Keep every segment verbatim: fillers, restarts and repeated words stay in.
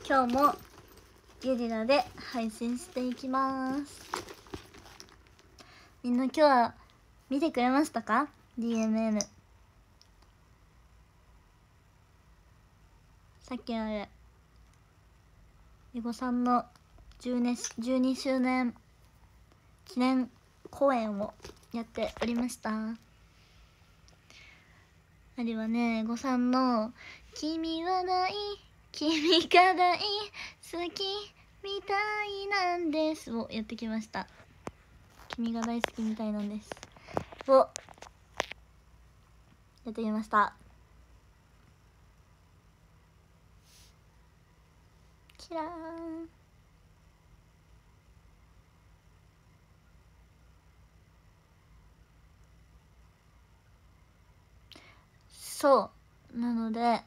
今日もゲリラで配信していきます。みんな今日は見てくれましたか？ ディーエムエム さっきあれエゴさんのじゅうにしゅうねん記念公演をやっておりました。あれはね、エゴさんの「君は大君が大好きみたいなんです」をやってきました。君が大好きみたいなんですをやってきました。キラーン。そうなので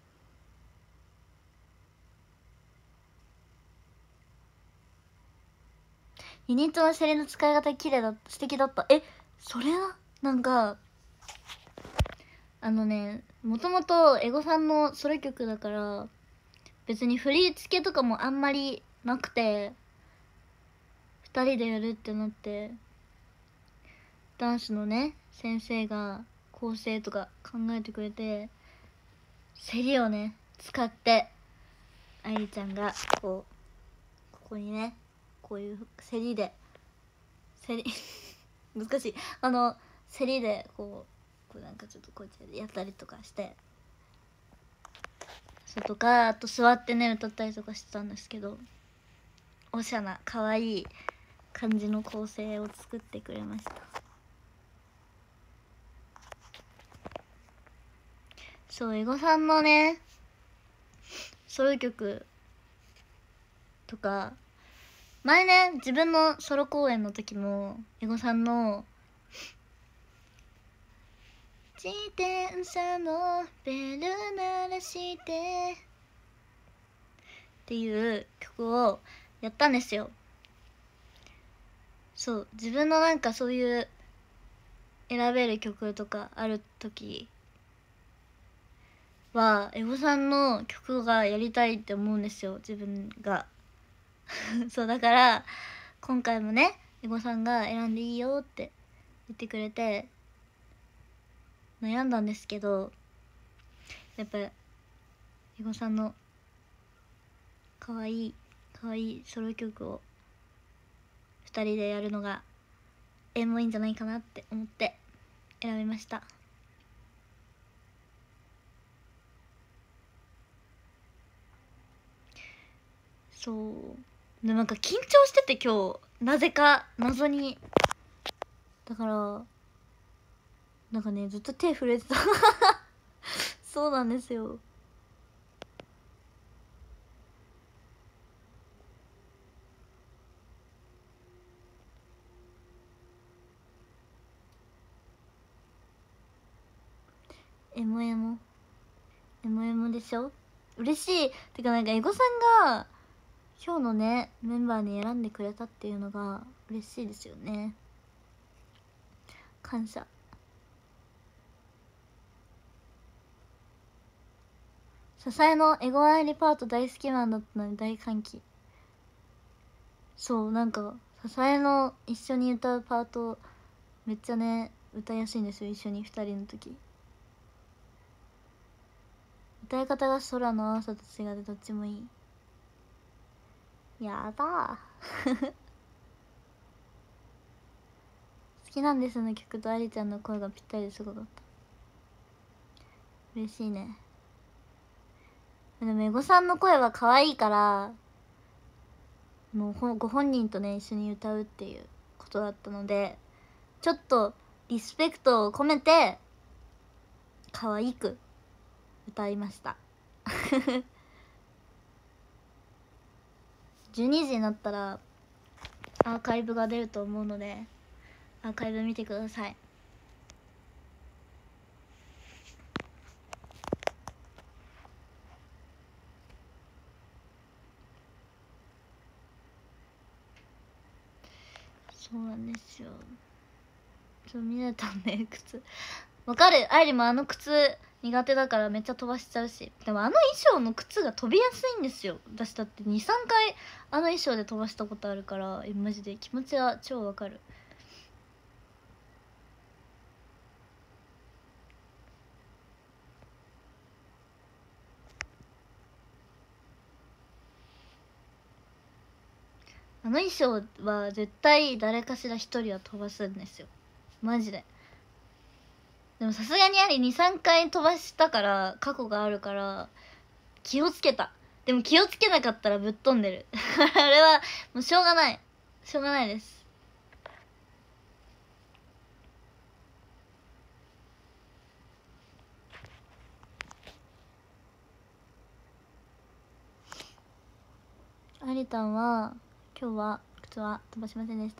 ユニットのシェリの使い方綺麗だった素敵だった。えそれはなんかあのね、もともとエゴさんのソロ曲だから別に振り付けとかもあんまりなくて、ふたりでやるってなってダンスのね先生が構成とか考えてくれて、セリをね使って愛理ちゃんがこうここにねこういうセリでセリ難しいあのセリでこうこうなんかちょっとこうやってやったりとかして、それとかあと座ってね歌ったりとかしてたんですけど、おしゃな可愛い感じの構成を作ってくれました。そうエゴさんのねソロ曲とか前ね自分のソロ公演の時もエゴさんの「自転車のベル鳴らして」っていう曲をやったんですよ。そう自分のなんかそういう選べる曲とかある時はエゴさんの曲がやりたいって思うんですよ自分がそうだから今回もねエゴさんが選んでいいよって言ってくれて悩んだんですけど、やっぱエゴさんのかわいいかわいいソロ曲をふたりでやるのがエモいんじゃないかなって思って選びました。そうでなんか緊張してて今日なぜか謎に、だからなんかねずっと手震えてたそうなんですよ。エモエモエモエモでしょ。嬉しい。てかなんかエゴさんが今日のねメンバーに選んでくれたっていうのが嬉しいですよね。感謝。支えのエゴアイリパート大好きマンだったのに大歓喜。そうなんか支えの一緒に歌うパートめっちゃね歌いやすいんですよ。一緒にふたりの時歌い方が空の青さと違ってどっちもいい。やだー好きなんですの曲とありちゃんの声がぴったりですごかった。嬉しいね。でもエゴさんの声は可愛いからもうご本人とね一緒に歌うっていうことだったので、ちょっとリスペクトを込めて可愛く歌いましたじゅうにじになったらアーカイブが出ると思うのでアーカイブ見てください。そうなんですよ。ちょっと見れたんで靴わかる。あいりもあの靴苦手だからめっちゃ飛ばしちゃうし。でもあの衣装の靴が飛びやすいんですよ。私だってにさんかいあの衣装で飛ばしたことあるから、えマジで気持ちは超わかる。あの衣装は絶対誰かしら一人は飛ばすんですよ、マジで。でもさすがにありにさんかい飛ばしたから過去があるから気をつけた。でも気をつけなかったらぶっ飛んでるあれはもうしょうがない、しょうがないです。ありたんは今日は靴は飛ばしませんでした。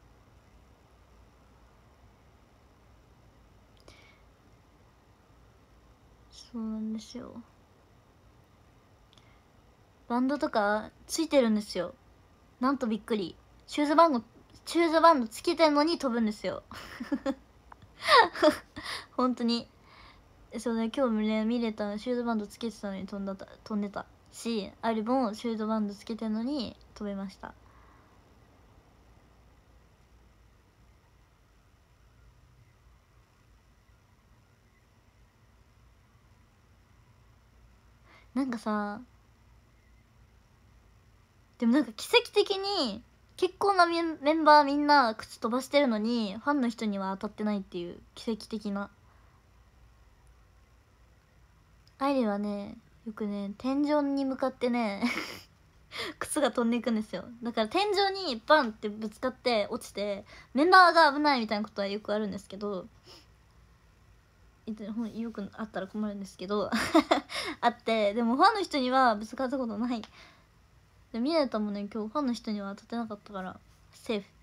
そうなんですよ。バンドとかついてるんですよ。なんとびっくり。シューズバンドシューズバンドつけてんのに飛ぶんですよ本当に。そうね、今日ね見れたシューズバンドつけてたのに飛んだた飛んでたし、ありもシューズバンドつけてんのに飛べました。なんかさ、でもなんか奇跡的に結構なメンメンバーみんな靴飛ばしてるのにファンの人には当たってないっていう奇跡的な。アイリはねよくね天井に向かってね靴が飛んでいくんですよ。だから天井にバンってぶつかって落ちてメンバーが危ないみたいなことはよくあるんですけど、よくあったら困るんですけどあって、でもファンの人にはぶつかったことない。でミネタもね今日ファンの人には当たってなかったからセーフ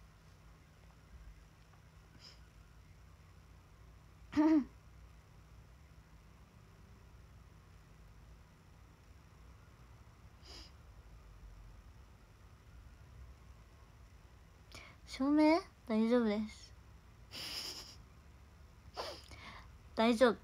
照明大丈夫です大丈夫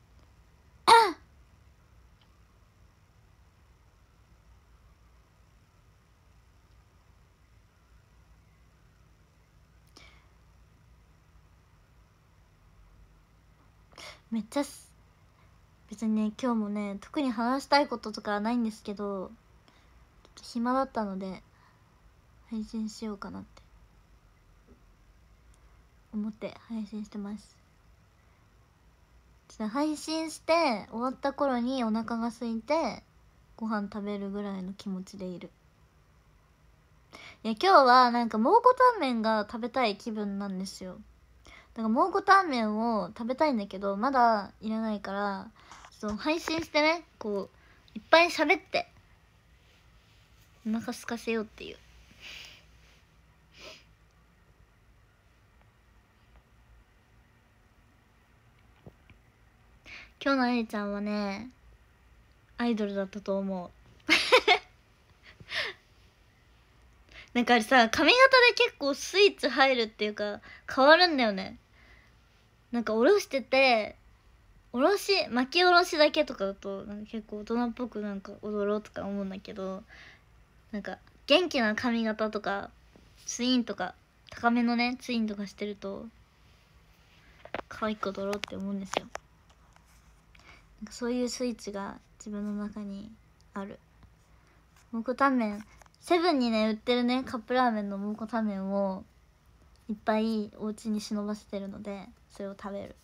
めっちゃす別にね今日もね特に話したいこととかはないんですけど、ちょっと暇だったので配信しようかなって思って配信してます。ちょっと配信して終わった頃にお腹が空いてご飯食べるぐらいの気持ちでいる。いや今日はなんか蒙古タンメンが食べたい気分なんですよ。だから蒙古タンメンを食べたいんだけどまだいらないから、その配信してねこういっぱい喋ってお腹空かせようっていう。今日のありちゃんはねアイドルだったと思うなんかあれさ髪型で結構スイッチ入るっていうか変わるんだよね。なんか下ろしてて下ろし巻き下ろしだけとかだとなんか結構大人っぽくなんか踊ろうとか思うんだけど、なんか元気な髪型とかツインとか高めのねツインとかしてると可愛く踊ろうって思うんですよ。なんかそういうスイッチが自分の中にある。蒙古タンメンセブンにね売ってるねカップラーメンの蒙古タンメンをいっぱいお家に忍ばせてるのでそれを食べる。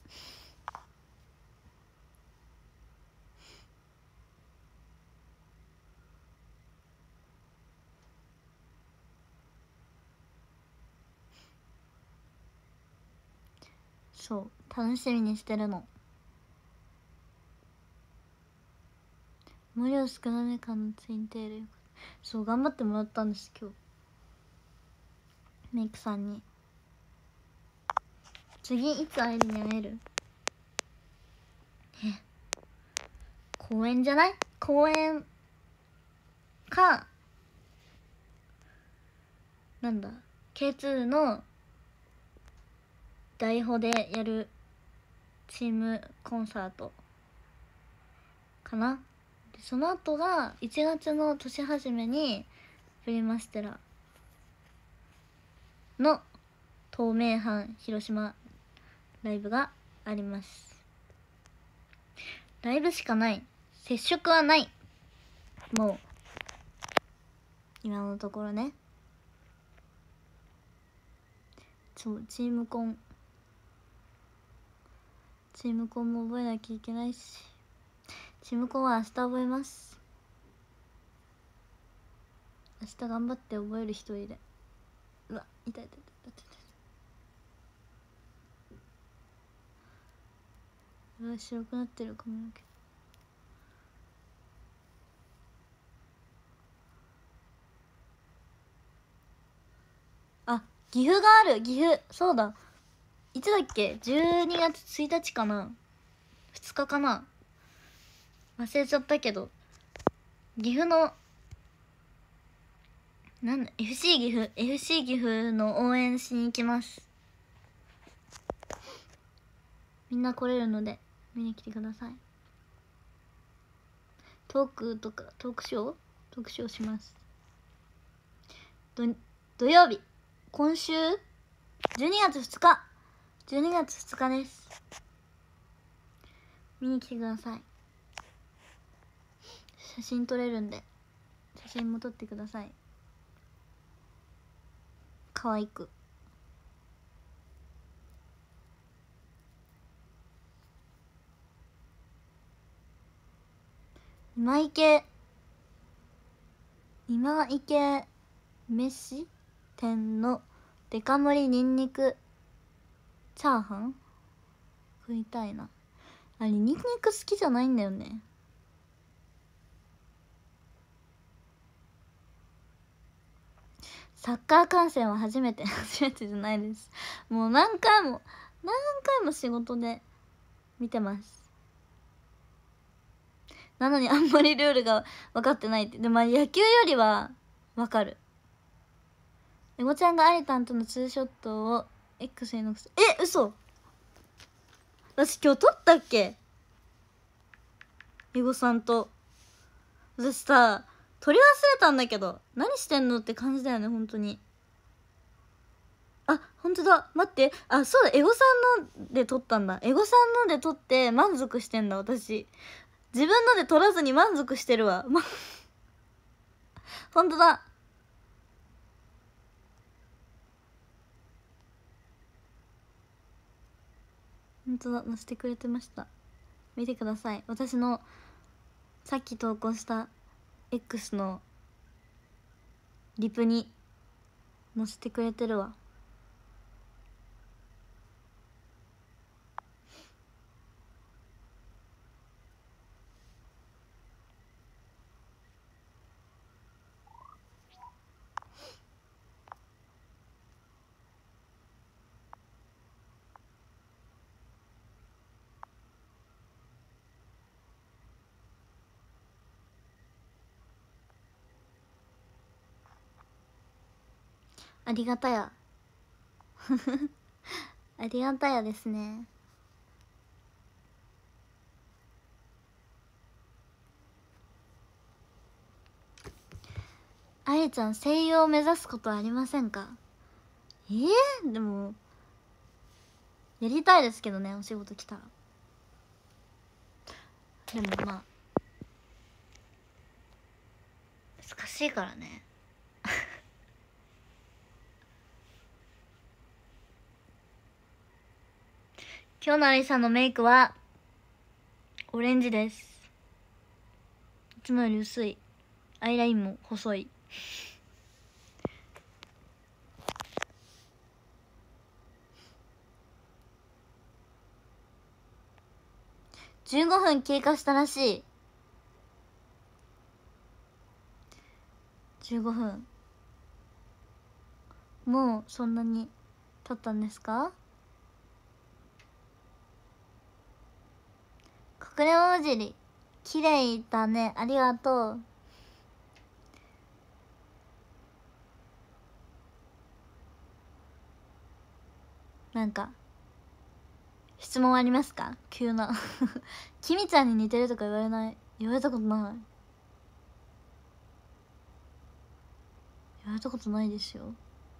そう楽しみにしてるの。毛量少なめ感のツインテール、そう頑張ってもらったんです今日メイクさんに。次いつ会えるに会えるえ公園じゃない公園かなんだ ケーツー の台本でやるチームコンサートかな。でその後がいちがつの年始めにプリマステラの東名阪広島ライブがあります。ライブしかない、接触はない、もう今のところね。そうチームコンチームコンも覚えなきゃいけないし、チームコンは明日覚えます。明日頑張って覚える一人で。うわ痛い痛い痛い痛い痛い。うわ白くなってるかもけど。あ、岐阜がある。岐阜そうだ、いつだっけ、じゅうにがつついたちかな、ふつかかな、忘れちゃったけど、岐阜のなんだ エフシー 岐阜 エフシー 岐阜の応援しに行きます。みんな来れるので見に来てください。トークとかトークショートークショーします。ど土曜日、今週じゅうにがつふつかじゅうにがつふつかです。見に来てください。写真撮れるんで写真も撮ってください。可愛く。今池今池飯店のデカ盛りにんにくチャーハン食いたいな。あれニンニク好きじゃないんだよね。サッカー観戦は初めて初めてじゃないです。もう何回も何回も仕事で見てます。なのにあんまりルールが分かってないって。でも野球よりは分かる。エゴちゃんがアリタンとのツーショットを X に残す。え、嘘。私今日撮ったっけ、エゴさんと。私さ撮り忘れたんだけど、何してんのって感じだよね本当に。あ、本当だ、待って、あ、そうだ、エゴさんので撮ったんだ。エゴさんので撮って満足してんだ私。自分ので撮らずに満足してるわ、ま、本当だ。本当だ、載せてくれてました。見てください。私のさっき投稿した X のリプに載せてくれてるわ。ありがたやありがたやですね。あやちゃん声優を目指すことはありませんか？えー、でもやりたいですけどね、お仕事来たら。でもまあ難しいからね今日のアリさんのメイクはオレンジです。いつもより薄い。アイラインも細い。じゅうごふん経過したらしい。じゅうごふん、もうそんなに経ったんですか？隠れ文字り綺麗だね、ありがとう。なんか質問ありますか？急なきみちゃんに似てるとか言われない？言われたことない。言われたことないですよ。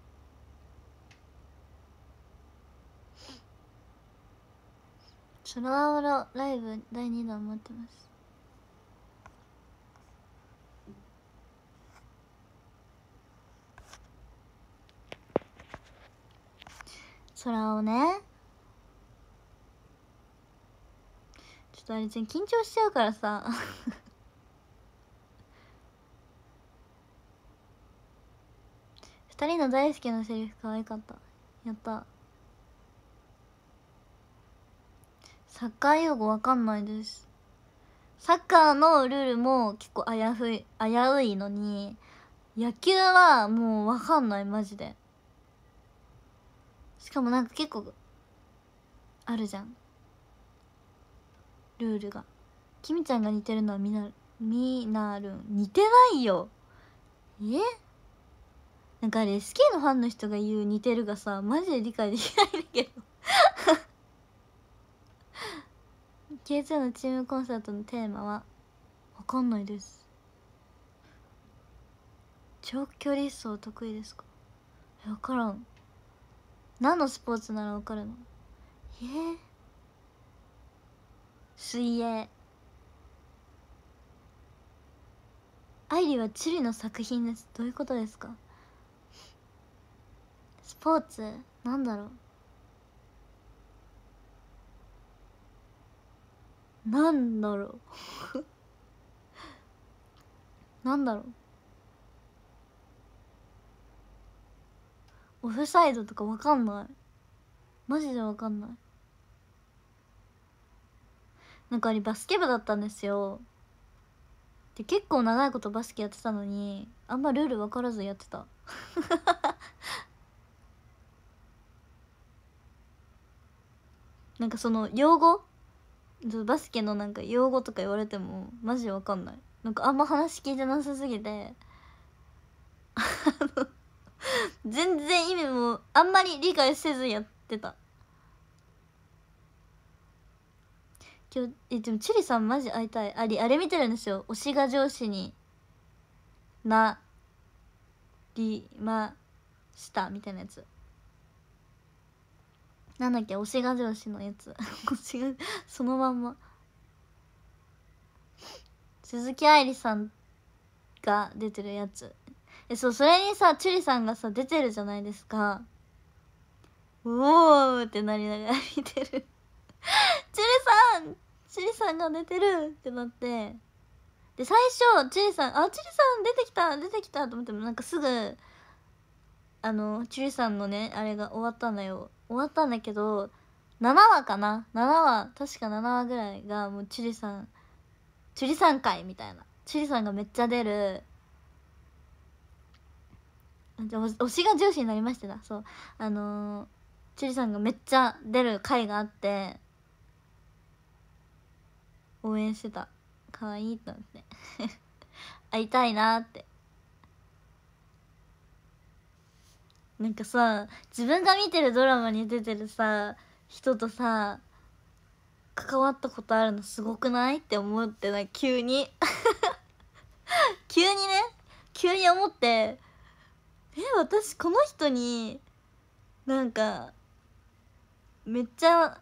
ソラオラライブだいにだん待ってます。空をね、ちょっとあれ全然緊張しちゃうからさ二人の大好きなセリフ可愛かった。やった。サッカー用語わかんないです。サッカーのルールも結構危うい危ういのに、野球はもうわかんないマジで。しかもなんか結構あるじゃんルールが。きみちゃんが似てるのはみなみなるん似てないよ。えなんかあれ エスケー のファンの人が言う似てるがさマジで理解できないんだけどケーツー のチームコンサートのテーマはわかんないです。長距離走得意ですか？わからん。何のスポーツならわかるの？えー、水泳。愛理はチリの作品です。どういうことですか？スポーツなんだろうなんだろうなんだろうオフサイドとかわかんない。マジでわかんない。なんかあれバスケ部だったんですよ。で結構長いことバスケやってたのにあんまルール分からずやってたなんかその用語バスケのなんか用語とか言われてもマジで分かんない。なんかあんま話聞いてなさすぎて全然意味もあんまり理解せずやってた。今日えでもチュリさんマジ会いたい。あれあれ見てるんですよ。推しが上司になりましたみたいなやつ。なんだっけ推しが上司のやつ推しがそのまんま鈴木愛理さんが出てるやつ。えそうそれにさチュリさんがさ出てるじゃないですか。うおーってなりながら見てるチュリさんチュリさんが出てるってなって、で最初チュリさんあチュリさん出てきた出てきたと思ってもなんかすぐあのチュリさんのねあれが終わったんだよ。終わったんだけどななわかなななわ確かななわぐらいがもうチュリさんチュリさん回みたいなチュリさんがめっちゃ出る推しが上司になりましてだそうあのー、チュリさんがめっちゃ出る回があって応援してた。可愛いと思って会いたいなって。なんかさ自分が見てるドラマに出てるさ人とさ関わったことあるのすごくないって思ってな急に急にね急に思ってえ私この人になんかめっちゃ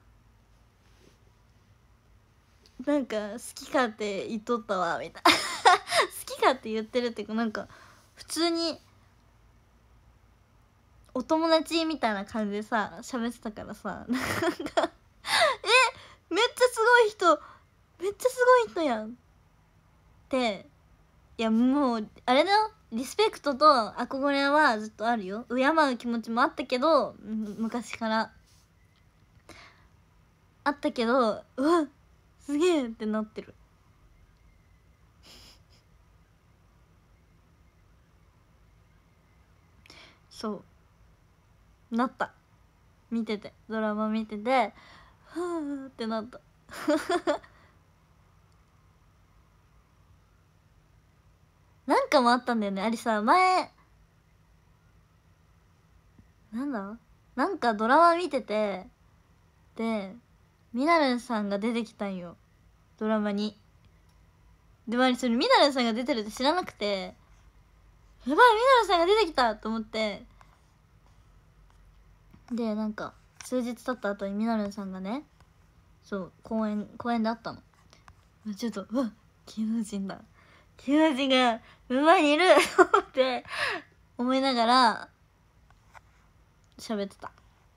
なんか好きかって言っとったわみたいな好きかって言ってるっていうかなんか普通にお友達みたいな感じでさ喋ってたからさなんかえめっちゃすごい人めっちゃすごい人やんっていやもうあれだよリスペクトと憧れはずっとあるよ。敬う気持ちもあったけど昔からあったけどうわすげえってなってる。そうなった見ててドラマ見ててはあってなったなんかもあったんだよねあれさ前なんだなんかドラマ見ててでミナレンさんが出てきたんよ、ドラマに。でもそれミナレンさんが出てるって知らなくて、やばいミナレンさんが出てきたと思って、でなんか数日経った後にミナレンさんがね、そう公園公園で会ったの。ちょっとうわ芸能人だ、芸能人が目の前にいると思って思いながら喋ってた。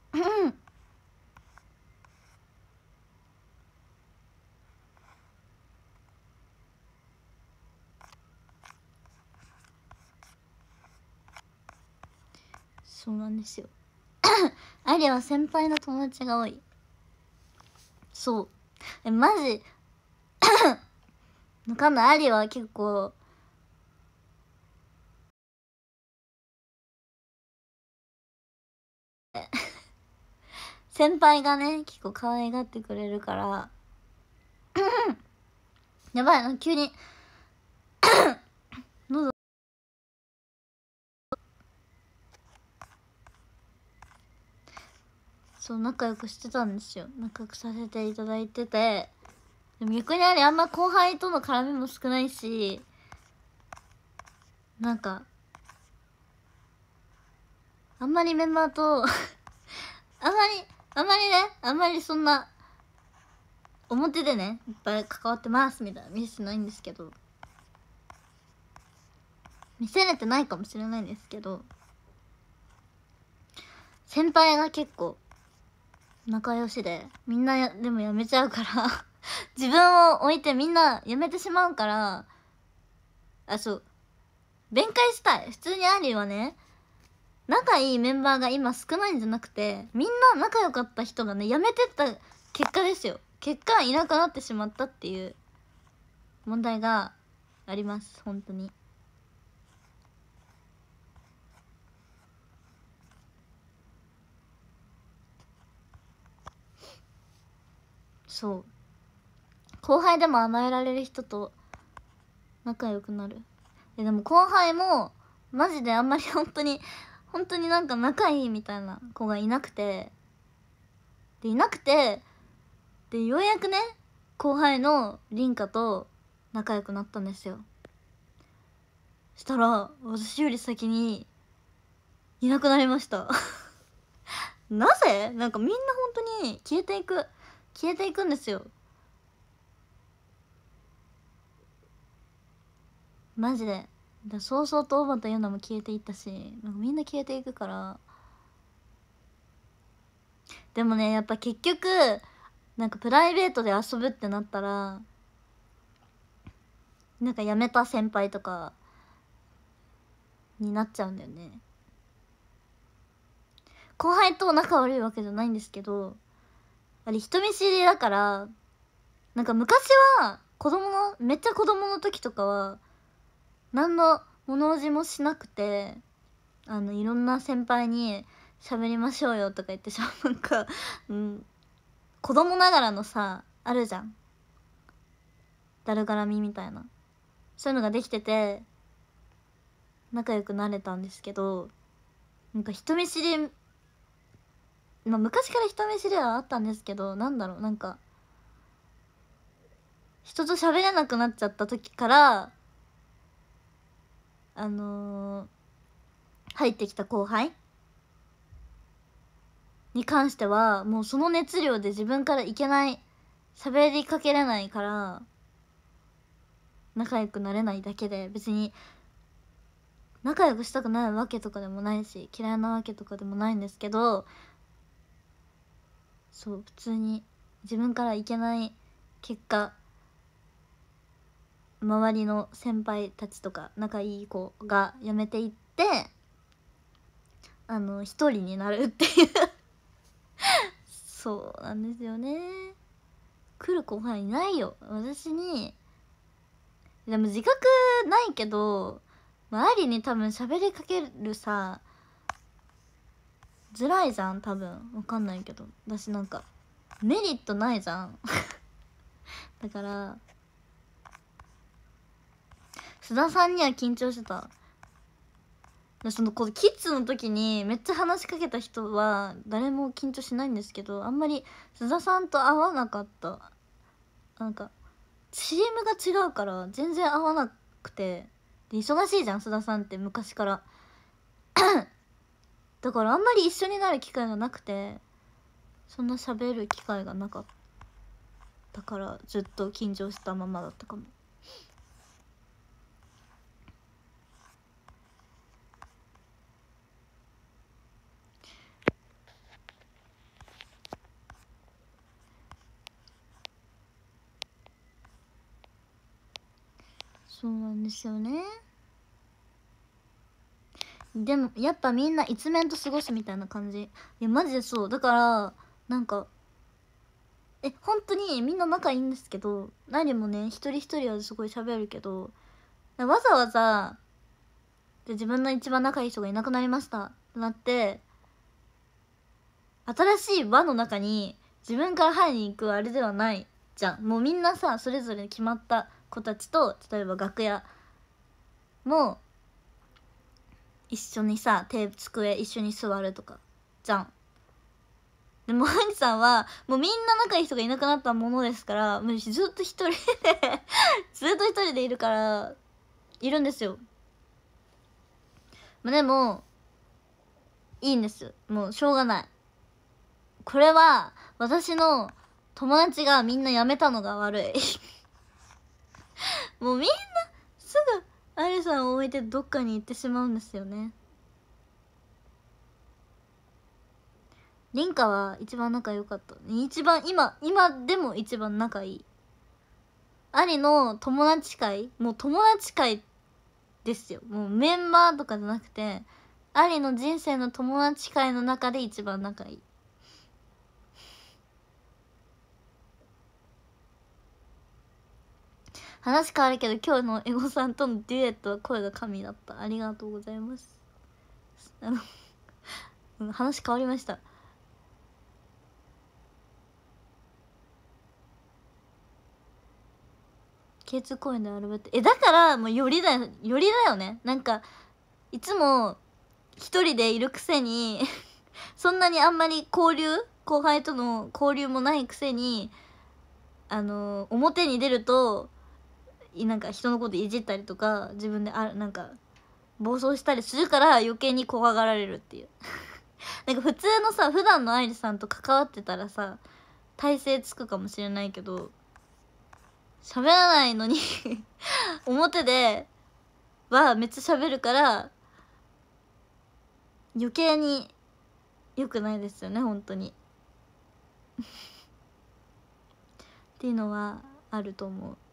そうなんですよ。アリは先輩の友達が多い。そうえマジわかんない。アリは結構先輩がね結構可愛がってくれるからやばいな急に喉そう仲良くしてたんですよ。仲良くさせていただいてて、でも逆にあれあんま後輩との絡みも少ないし、なんかあんまりメンバーとあんまりあんまりねあんまりそんな表でねいっぱい関わってますみたいな見せてないんですけど、見せれてないかもしれないんですけど、先輩が結構仲良しで、みんなやでもやめちゃうから自分を置いてみんなやめてしまうから、あそう弁解したい。普通にアリーはね仲いいメンバーが今少ないんじゃなくて、みんな仲良かった人がねやめてった結果ですよ。結果いなくなってしまったっていう問題があります。本当にそう後輩でも甘えられる人と仲良くなる。えでも後輩もマジであんまり本当に本当になんか仲いいみたいな子がいなくて、でいなくてでようやくね後輩の凛花と仲良くなったんですよ。したら私より先にいなくなりましたなぜなんかみんな本当に消えていく消えていくんですよマジで。だそうそうとおばというのも消えていったし、なんかみんな消えていくから。でもねやっぱ結局なんかプライベートで遊ぶってなったらなんか辞めた先輩とかになっちゃうんだよね。後輩と仲悪いわけじゃないんですけど、あれ人見知りだから、なんか昔は子供のめっちゃ子供の時とかは何の物おじもしなくて、あのいろんな先輩に喋りましょうよとか言ってしゃなんか、うん、子供ながらのさあるじゃん、だるがらみみたいな、そういうのができてて仲良くなれたんですけど、なんか人見知り、まあ昔から人見知りはあったんですけど、なんだろうなんか人と喋れなくなっちゃった時からあのー、入ってきた後輩に関してはもうその熱量で自分からいけない、喋りかけれないから仲良くなれないだけで、別に仲良くしたくないわけとかでもないし嫌いなわけとかでもないんですけど、そう普通に自分からいけない結果、周りの先輩たちとか仲いい子が辞めていってあの一人になるっていうそうなんですよね。来る後輩いないよ私に。でも自覚ないけど、まあ、アリに多分喋りかけるさづらいじゃん多分、わかんないけど私なんかメリットないじゃんだから須田さんには緊張してた。 そのこうキッズの時にめっちゃ話しかけた人は誰も緊張しないんですけど、あんまり須田さんと会わなかった。なんか チームが違うから全然合わなくて、で忙しいじゃん須田さんって昔からだからあんまり一緒になる機会がなくて、そんな喋る機会がなかったからずっと緊張したままだったかも。そうなんですよね。でもやっぱみんな一面と過ごすみたいな感じ。いやマジでそうだから、なんかえ本当にみんな仲いいんですけど、何もね一人一人はすごい喋るけど、わざわざで自分の一番仲いい人がいなくなりましたってなって新しい輪の中に自分から入りに行くあれではないじゃん。もうみんなさそれぞれ決まった子たちと、例えば楽屋も一緒にさテープ机一緒に座るとかじゃん。でもハニさんはもうみんな仲いい人がいなくなったものですから、もうずっと一人でずっと一人でいるからいるんですよ。まあでもいいんです、もうしょうがない。これは私の友達がみんな辞めたのが悪いもうみんなすぐアリさんを置いてどっかに行ってしまうんですよね。リンカは一番仲良かった。一番今今でも一番仲いい。アリの友達会、もう友達会ですよ。もうメンバーとかじゃなくて、アリの人生の友達会の中で一番仲いい。話変わるけど今日のエゴさんとのデュエットは声が神だった。ありがとうございます。あの話変わりました。ケーツー 公園でアルバイト、えだからもうよりだよよりだよね。なんかいつも一人でいるくせにそんなにあんまり交流後輩との交流もないくせに、あの表に出るとなんか人のこといじったりとか自分であなんか暴走したりするから余計に怖がられるっていうなんか普通のさ普段の愛理さんと関わってたらさ体勢つくかもしれないけど、喋らないのに表ではめっちゃ喋るから余計に良くないですよね本当にっていうのはあると思う。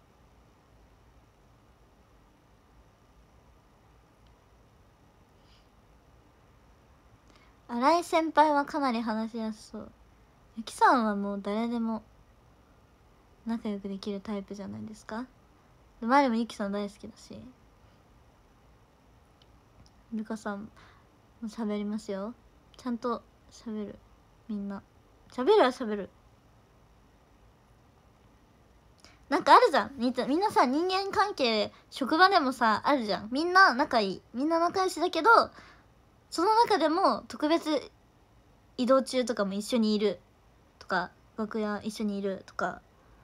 新井先輩はかなり話しやすそう。ゆきさんはもう誰でも仲良くできるタイプじゃないですか。前でもゆきさん大好きだし、ルカさんも喋りますよ。ちゃんと喋る。みんな喋るは喋る。なんかあるじゃん、みんなさ人間関係職場でもさあるじゃん。みんな仲いい、みんな仲良しだけどその中でも特別移動中とかも一緒にいるとか、楽屋一緒にいるとか、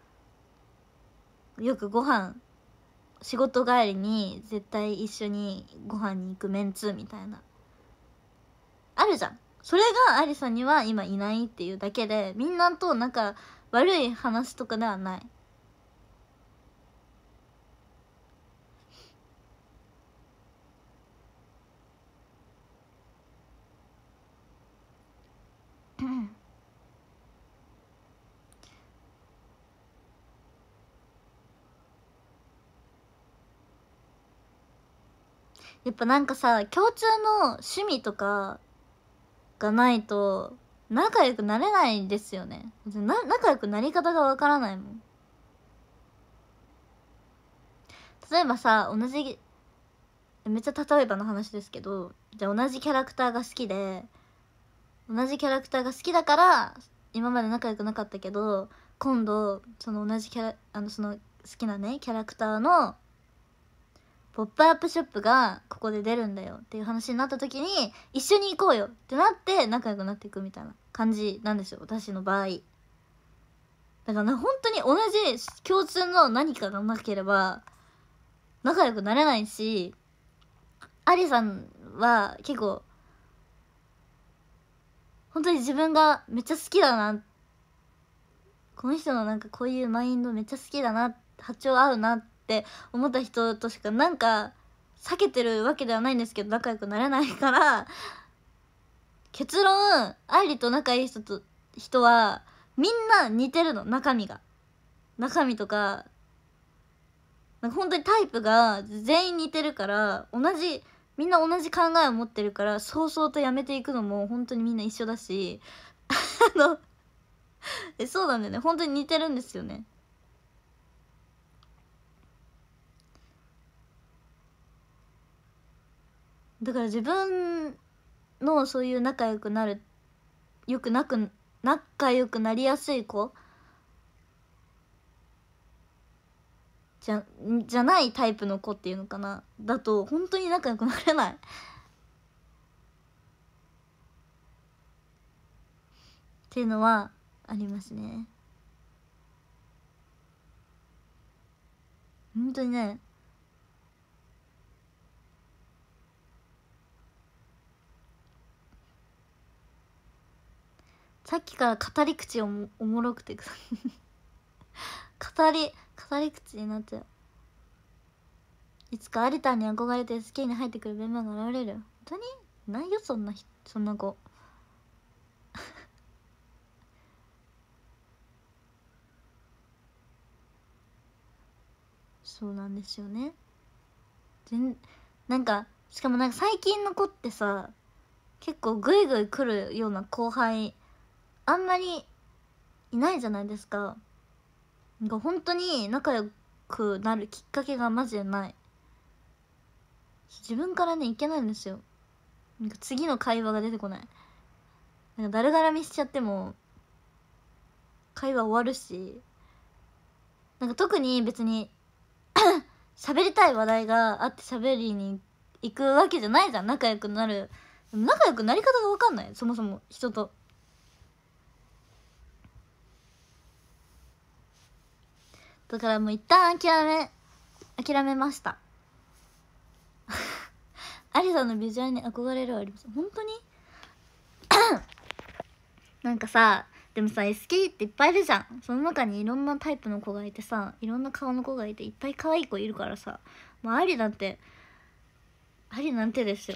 よくご飯仕事帰りに絶対一緒にご飯に行くメンツみたいなあるじゃん。それがアリさんには今いないっていうだけで、みんなとなんか悪い話とかではない。やっぱなんかさ共通の趣味とかがないと仲良くなれないですよね。な仲良くなり方がわからないもん。例えばさ同じめっちゃ例えばの話ですけど、じゃあ同じキャラクターが好きで同じキャラクターが好きだから今まで仲良くなかったけど、今度その同じキャラあのその好きなねキャラクターのポップアップショップがここで出るんだよっていう話になった時に一緒に行こうよってなって仲良くなっていくみたいな感じなんですよ、私の場合。だから本当に同じ共通の何かがなければ仲良くなれないし、アリさんは結構本当に自分がめっちゃ好きだな、この人のなんかこういうマインドめっちゃ好きだな、波長合うなって思った人としかなんか避けてるわけではないんですけど仲良くなれないから、結論アリと仲いい人と人はみんな似てるの、中身が中身とかなんか本当にタイプが全員似てるから、同じみんな同じ考えを持ってるから、早々とやめていくのも本当にみんな一緒だしあのえそうなんだよね、本当に似てるんですよね。だから自分のそういう仲良くなるよくなく仲良くなりやすい子じゃじゃないタイプの子っていうのかな、だと本当に仲良くなれないっていうのはありますね。本当にね、さっきから語り口おもおもろくて語り語り口になっちゃう。いつかアリタンに憧れて好きに入ってくるメンバーが現れる。本当にないよそんな人、そんな子そうなんですよね。全なんかしかもなんか最近の子ってさ、結構グイグイ来るような後輩あんまりいないじゃないですか。なんか本当に仲良くなるきっかけがマジでない。自分からねいけないんですよ。なんか次の会話が出てこない。なんかだるがらみしちゃっても会話終わるし、なんか特に別に喋りたい話題があって喋りに行くわけじゃないじゃん、仲良くなる。仲良くなり方が分かんない、そもそも人と。だからもう一旦諦め諦めましたアリさんのビジュアルに憧れるはあります。本当になんかさ、でもさ エスケー っていっぱいいるじゃん。その中にいろんなタイプの子がいてさ、いろんな顔の子がいていっぱい可愛い子いるからさ、もうアリなんてアリなんてですよ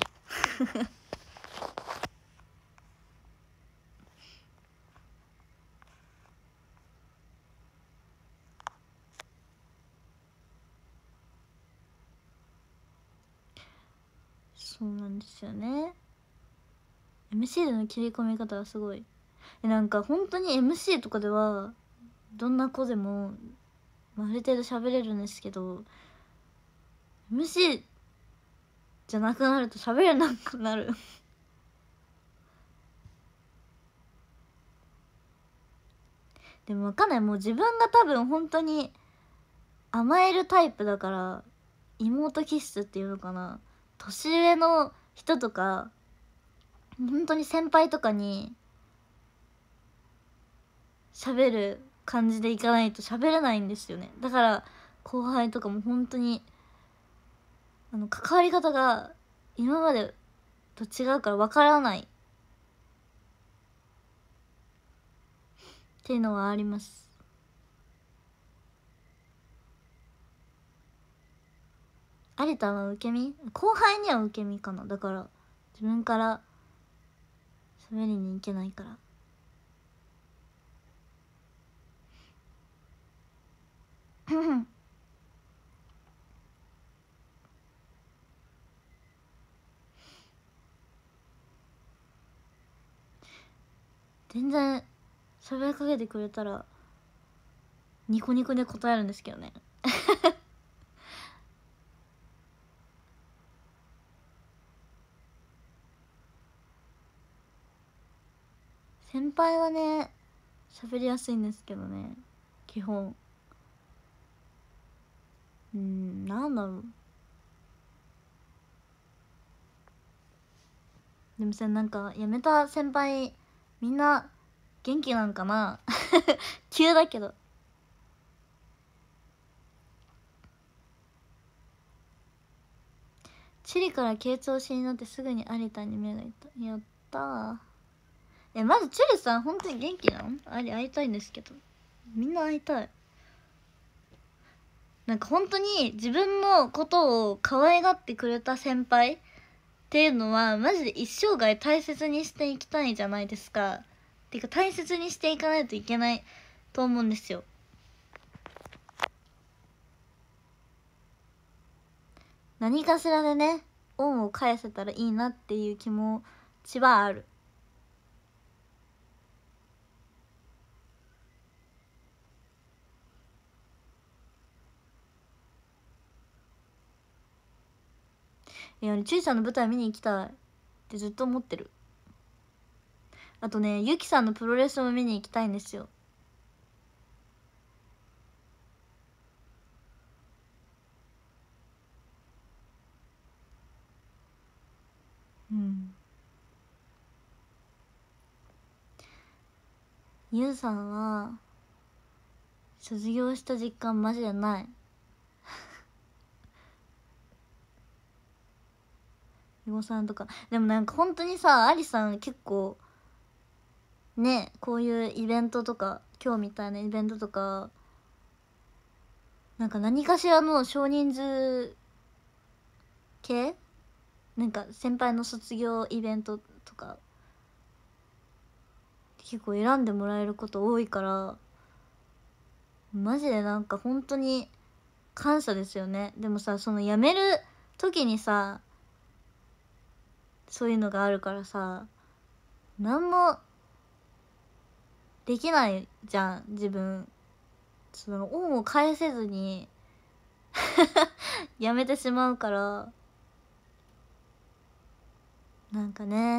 そうなんですよね。 エムシー での切り込み方はすごい。えなんか本当に エムシー とかではどんな子でも、まあ、ある程度喋れるんですけど エムシー じゃなくなると喋れなくなるでも分かんない、もう自分が多分本当に甘えるタイプだから、妹気質っていうのかな、年上の人とか本当に先輩とかに喋る感じでいかないと喋れないんですよね。だから後輩とかも本当にあの関わり方が今までと違うから分からないっていうのはあります。有田は受け身、後輩には受け身かな。だから自分から喋りに行けないから全然喋りかけてくれたらニコニコで答えるんですけどね先輩はね喋りやすいんですけどね、基本。うんなんだろう、 でもさ、なんか辞めた先輩みんな元気なんかな急だけど。チリから軽調子になってすぐに有田に目がいった。やったー。え、まずチリさん本当に元気なの？あり、会いたいんですけど。みんな会いたい。なんか本当に自分のことを可愛がってくれた先輩っていうのはマジで一生涯大切にしていきたいじゃないですか。てか大切にしていかないといけないと思うんですよ。何かしらでね恩を返せたらいいなっていう気持ちはある。いや、ちいさんの舞台見に行きたいってずっと思ってる。あとね、ゆきさんのプロレスも見に行きたいんですよ。うん。ゆうさんは卒業した実感マジでないひごさんとか。でもなんか本当にさ、ありさん結構ね、こういうイベントとか今日みたいなイベントとかなんか何かしらの少人数系、なんか先輩の卒業イベントとか結構選んでもらえること多いから、マジでなんか本当に感謝ですよね。でもさ、その辞める時にさそういうのがあるからさ、何もできないじゃん自分。その恩を返せずに辞めてしまうから、なんかね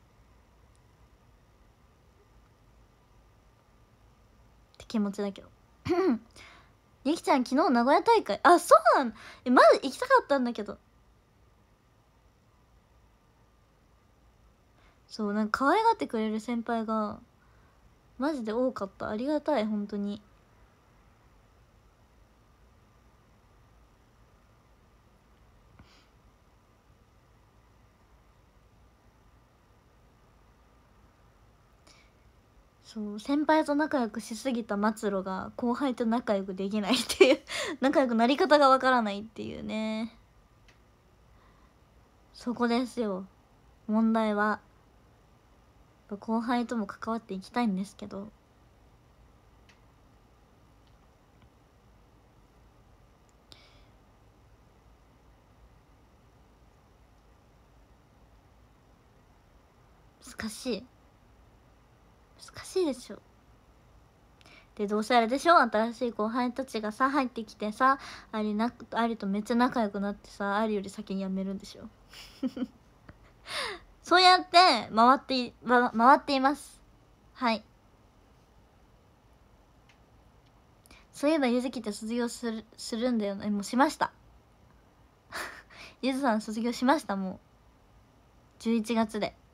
って気持ちだけどゆきちゃん昨日名古屋大会、あ、そうなんえ、まだ行きたかったんだけど。そう、なんか可愛がってくれる先輩がマジで多かった。ありがたい本当に。そう、先輩と仲良くしすぎた末路が後輩と仲良くできないっていう仲良くなり方がわからないっていうね。そこですよ問題は。後輩とも関わっていきたいんですけど、難しい難しいでしょ。でどうせあれでしょ、新しい後輩たちがさ入ってきてさ、ありなありとめっちゃ仲良くなってさ、ありより先に辞めるんでしょそうやって回ってい、ま、回っています。はい。そういえばゆずきって卒業するするんだよね。もうしましたゆずさん卒業しました。もうじゅういちがつで。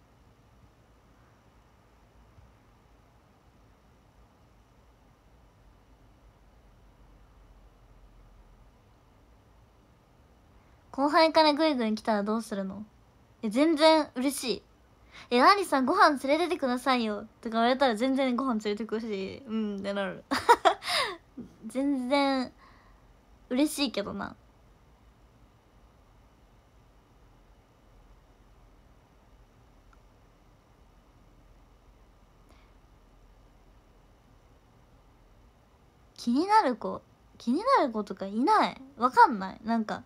後輩からグイグイ来たらどうするの？え、全然嬉しい。え、ありさんご飯連れてってくださいよとか言われたら全然ご飯連れてくし、うんってなる全然嬉しいけどな。気になる子気になる子とかいない。わかんない。なんか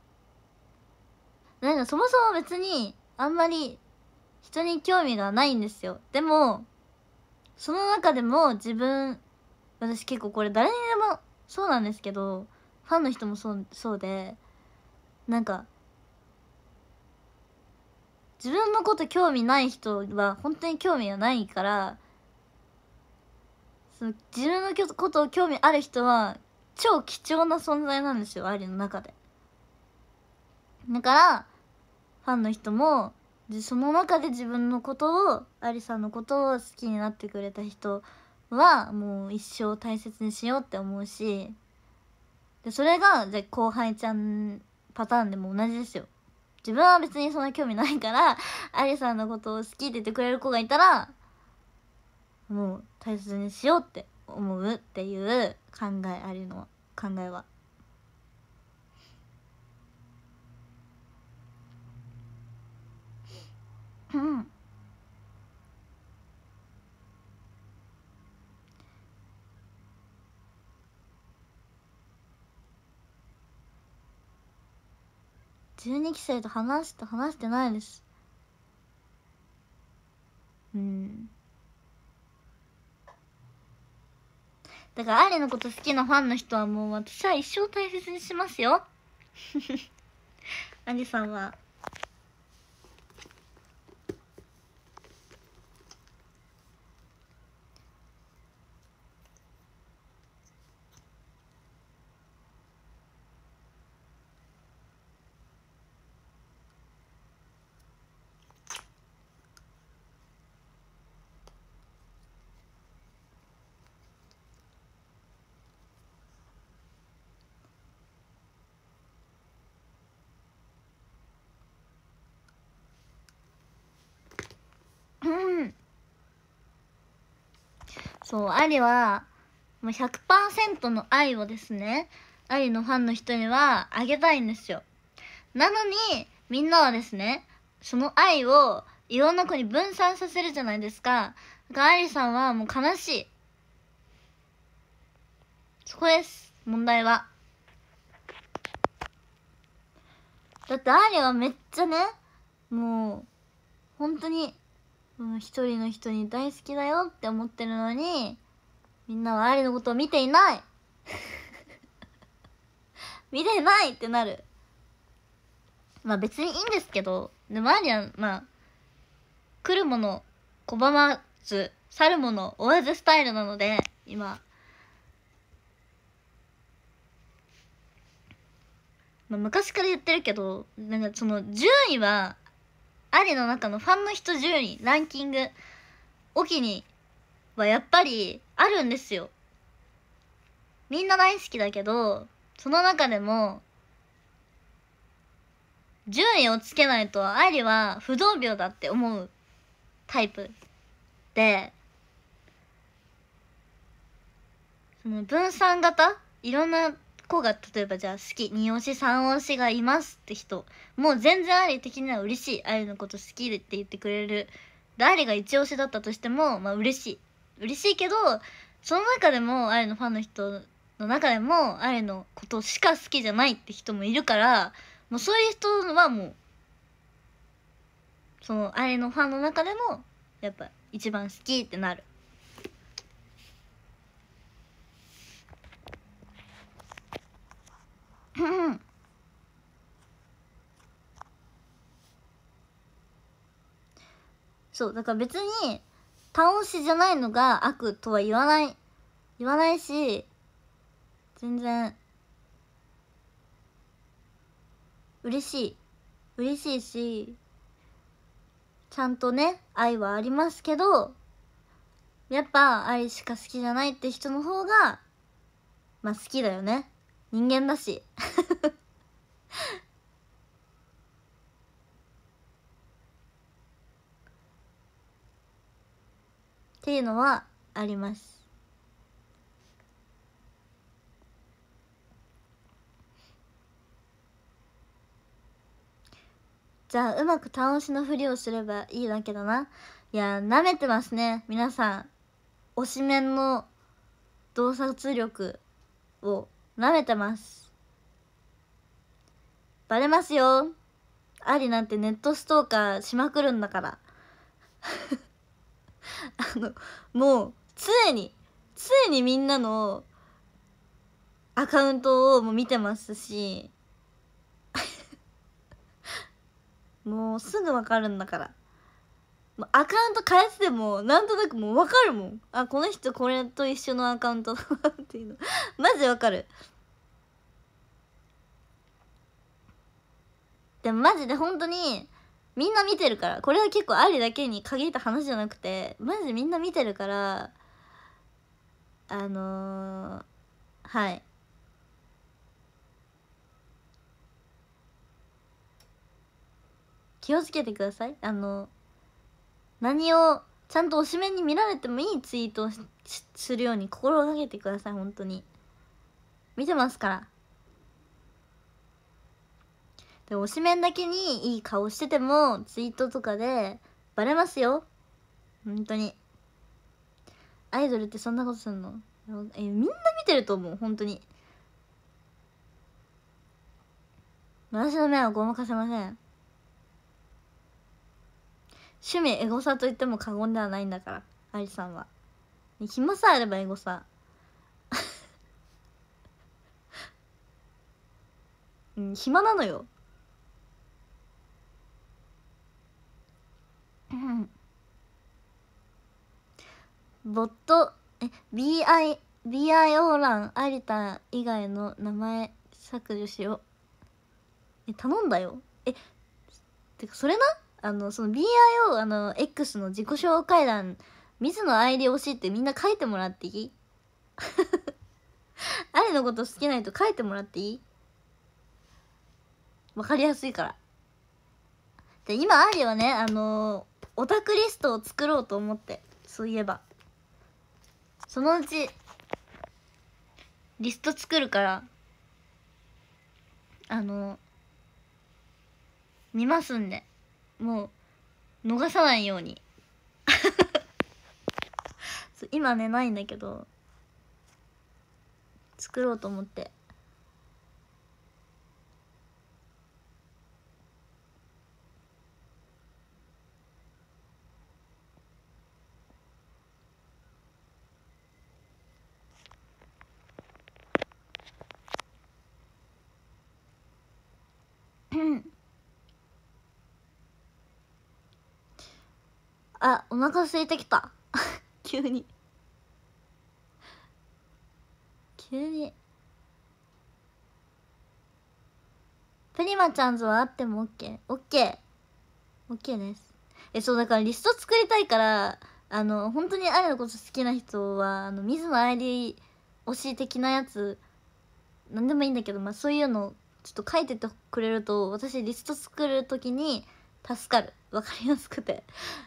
なんかそもそも別にあんまり人に興味がないんですよ。でもその中でも自分、私結構これ誰にでもそうなんですけど、ファンの人もそうそうで、なんか自分のこと興味ない人は本当に興味がないから、その自分のことを興味ある人は超貴重な存在なんですよ、アリの中で。だからファンの人もでその中で自分のことをアリさんのことを好きになってくれた人はもう一生大切にしようって思うし、でそれがじゃ後輩ちゃんパターンでも同じですよ。自分は別にそんな興味ないからアリさんのことを好きって言ってくれる子がいたらもう大切にしようって思うっていう考え、アリの考えは。うんじゅうにき生と話して話してないです。うんだからアリのこと好きなファンの人はもう私は一生大切にしますよアリさんは。うんそうアリはもう ひゃくパーセント の愛をですねアリのファンの人にはあげたいんですよ。なのにみんなはですねその愛をいろんな子に分散させるじゃないですか。だからアリさんはもう悲しい。そこです問題は。だってアリはめっちゃねもう本当にうん一人の人に大好きだよって思ってるのにみんなはアリのことを見ていない見てないってなる。まあ別にいいんですけど、でもアリはまあ来るもの拒まず去るもの追わずスタイルなので今、まあ、昔から言ってるけどなんかその順位はアリの中のファンの人順位ランキングおきにはやっぱりあるんですよ。みんな大好きだけどその中でも順位をつけないとアリは不動病だって思うタイプで、その分散型いろんな子が例えばじゃあ好きに推しさん推しがいますって人もう全然アリ的には嬉しい。アリのこと好きでって言ってくれる。でアリが一押しだったとしてもまあ嬉しい嬉しいけど、その中でもアリのファンの人の中でもアリのことしか好きじゃないって人もいるから、もうそういう人はもうそのアリのファンの中でもやっぱ一番好きってなる。そうだから別に倒しじゃないのが悪とは言わない言わないし、全然嬉しい嬉しいしちゃんとね愛はありますけど、やっぱ愛しか好きじゃないって人の方がまあ好きだよね、人間だしっていうのはあります。じゃあうまく倒しのふりをすればいいだけだな。いやなめてますね皆さん。推しメンの洞察力をなめてます。バレますよ。アリなんてネットストーカーしまくるんだからあのもう常に常にみんなのアカウントをもう見てますしもうすぐわかるんだから。アカウント変えててもなんとなくもうわかるもん。あこの人これと一緒のアカウントだなっていうのマジわかる。でもマジで本当にみんな見てるから。これは結構ありだけに限った話じゃなくて、マジでみんな見てるから、あのー、はい。気をつけてください。あの、何をちゃんと推しメンに見られてもいいツイートをするように心がけてください。本当に見てますから。で、推しメンだけにいい顔しててもツイートとかでバレますよ。本当にアイドルってそんなことすんの？え、みんな見てると思う。本当に私の目はごまかせません。趣味エゴサと言っても過言ではないんだから、アリさんは。暇さえあればエゴサうん、暇なのよ。ボットえ ビーアイ ビーアイオー 欄有田以外の名前削除しよう。え頼んだよ。えてかそれな、あのその ビーアイオー あの X の自己紹介欄水野愛理推しってみんな書いてもらっていいあれのこと好きな人書いてもらっていい？わかりやすいから。で今アリはね、あのー、オタクリストを作ろうと思って、そういえばそのうちリスト作るから、あのー、見ますんで、もう逃さないように今ねないんだけど作ろうと思ってあ、お腹空いてきた急に急にプリマちゃんズはあっても OK？OK OK OK です。え、そうだからリスト作りたいから、あの本当にあれのこと好きな人はあの水野愛理推し的なやつなんでもいいんだけど、まあそういうのちょっと書いててくれると私リスト作る時に助かる。わかりやすくて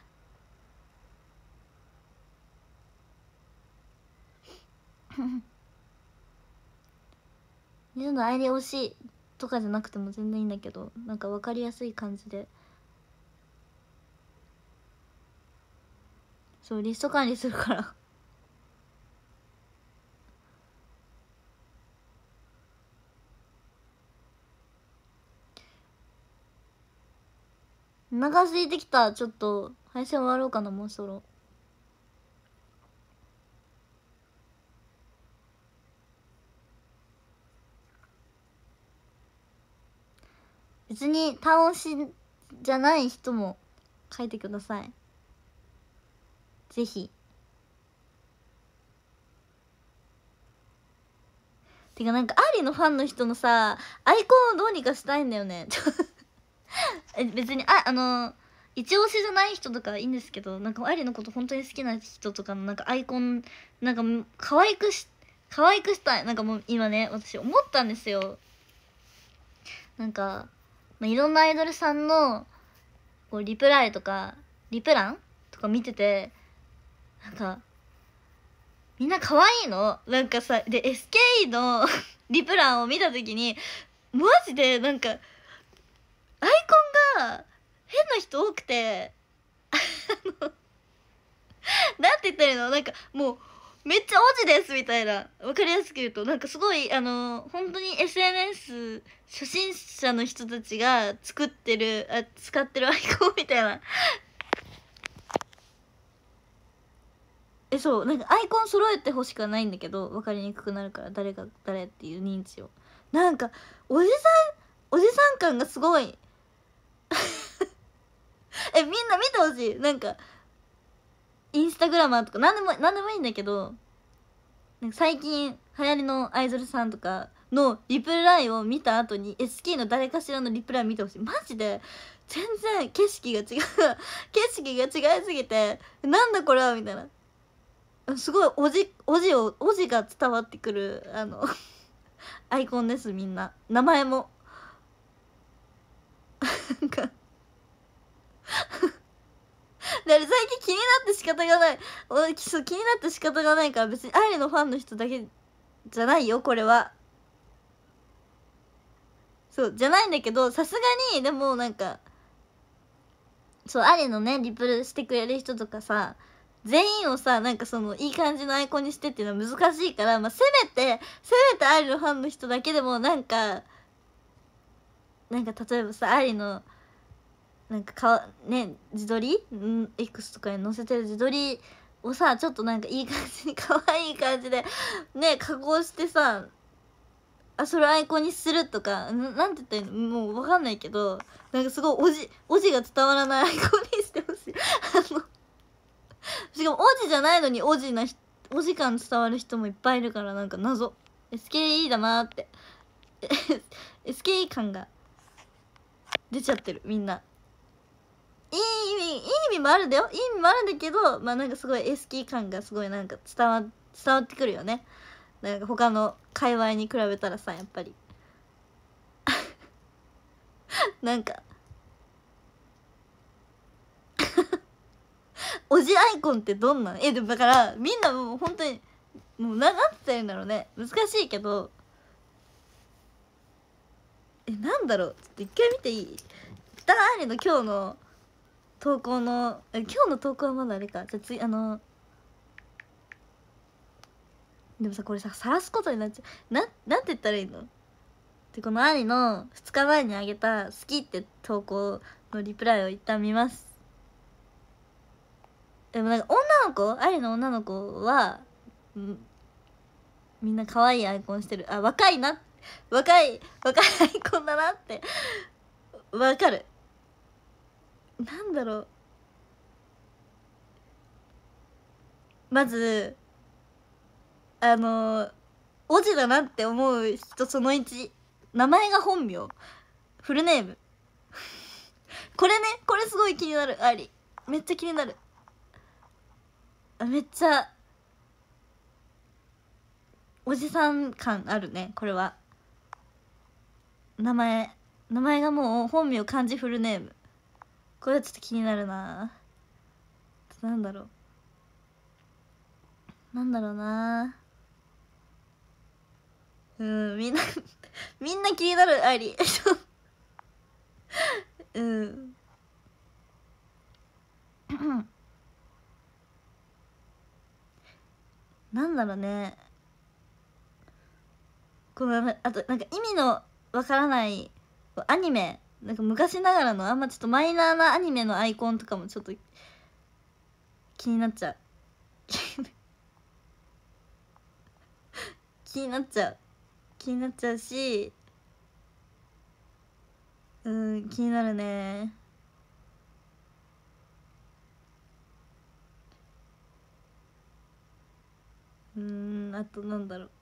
水野愛理推しとかじゃなくても全然いいんだけど、なんかわかりやすい感じで、そうリスト管理するからお腹空いてきた。ちょっと配信終わろうかな、もうそろ。別に単押しじゃない人も書いてください、ぜひ。てかなんかアリのファンの人のさアイコンをどうにかしたいんだよねえ別にああの一押しじゃない人とかいいんですけど、なんかアリのこと本当に好きな人とかのなんかアイコンなんか可愛くし可愛くしたい。なんかもう今ね私思ったんですよ。なんか、まあ、いろんなアイドルさんのこうリプライとかリプランとか見てて、なんかみんな可愛いの。なんかさで エスケーイー のリプランを見た時にマジでなんかアイコンが変な人多くてあのなんて言ったらいいの、なんかもうめっちゃオジですみたいな、分かりやすく言うとなんかすごいあの本当に エスエヌエス 初心者の人たちが作ってるあ使ってるアイコンみたいなえそうなんかアイコン揃えてほしくはないんだけど分かりにくくなるから、誰が誰っていう認知を。なんかおじさんおじさん感がすごいえみんな見てほしい。なんかインスタグラマーとか何でも何でもいいんだけど、なんか最近流行りのアイドルさんとかのリプライを見た後に エスケー の誰かしらのリプライ見てほしい。マジで全然景色が違う景色が違いすぎてなんだこれはみたいな、すごいおじおじをおじが伝わってくるあのアイコンです。みんな名前もなんかで最近気になって仕方がない、おそう気になって仕方がないから、別にアイリのファンの人だけじゃないよこれは。そうじゃないんだけど、さすがにでもなんかそうアリのねリプルしてくれる人とかさ、全員をさなんかそのいい感じのアイコンにしてっていうのは難しいから、まあ、せめてせめてアリのファンの人だけでもなんかなんか例えばさアリのなんかかね自撮りん X とかに載せてる自撮りをさちょっとなんかいい感じに可愛い感じでね加工してさ、あそれアイコンにするとか な, なんて言ったらいいのもう分かんないけど、なんかすごいおじおじが伝わらないアイコンにしてほしいあのしかもおじじゃないのにおじなお時間伝わる人もいっぱいいるから、なんか謎 エスケーイー だなーってエスケーイー 感が出ちゃってるみんな。いい意味いい意味もあるんだよ、いい意味もあるんだけど、まあなんかすごい エスケー 感がすごいなんか伝わ伝わってくるよね、なんか他の界隈に比べたらさやっぱりなんかおじアイコンってどんなえでもだからみんなもう本当にもうななんて言ったらいいんだろうね、難しいけどえなんだろう、ちょっと一回見ていい？ダーリの今日の投稿のえ今日の投稿はまだあれか、じゃあ次あのでもさこれさ晒すことになっちゃう、ななんて言ったらいいので、このアリのふつかまえにあげた「好き」って投稿のリプライを一旦見ます。でもなんか女の子アリの女の子はんみんな可愛いアイコンしてる、あ若いな若い若いアイコンだなってわかる。なんだろう、まずあのおじだなって思う人そのいち、名前が本名フルネームこれねこれすごい気になる、ありめっちゃ気になる、あめっちゃおじさん感あるねこれは。名前名前がもう本名漢字フルネーム、これはちょっと気になるな。なんだろうなんだろうなうんみんなみんな気になるありうんなんだろうね、このあとなんか意味のわからないアニメ、なんか昔ながらのあんまちょっとマイナーなアニメのアイコンとかもちょっと気になっちゃう気になっちゃう気になっちゃうし、うん気になるね。うんあとなんだろう、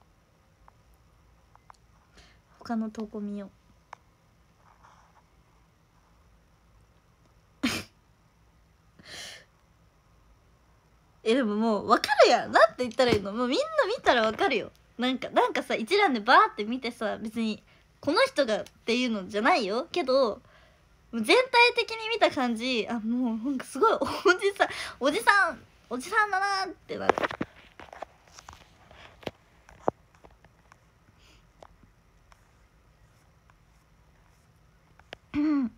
他の投稿見ようえでももう分かるやん、なんて言ったらいいの、もうみんな見たら分かるよ。なんかなんかさ一覧でバーって見てさ、別にこの人がっていうのじゃないよけど全体的に見た感じ、あもうなんかすごいおじさんおじさんおじさんだなってなる。うん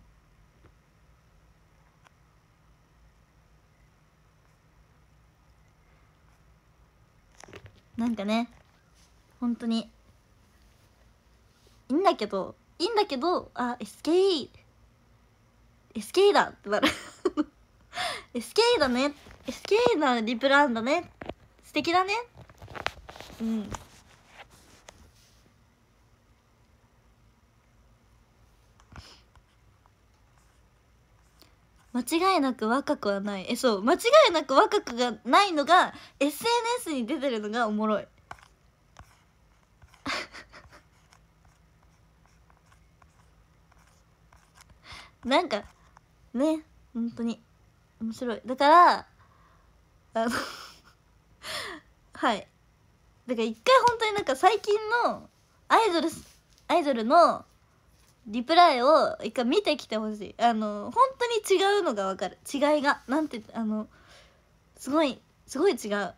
なんかね本当にいいんだけどいいんだけどあ エスケーイー エスケーイー だってなるエスケーイー だね エスケーイー なリプランだね素敵だねうん間違いなく若くはない。えそう間違いなく若くがないのが エスエヌエス に出てるのがおもろいなんかね、本当に面白い。だからあのはい、だから一回本当になんか最近のアイドルアイドルのリプライを一回見てきてほしい。あの本当に違うのが分かる。違いがなんて、あのすごいすごい違うで、フォー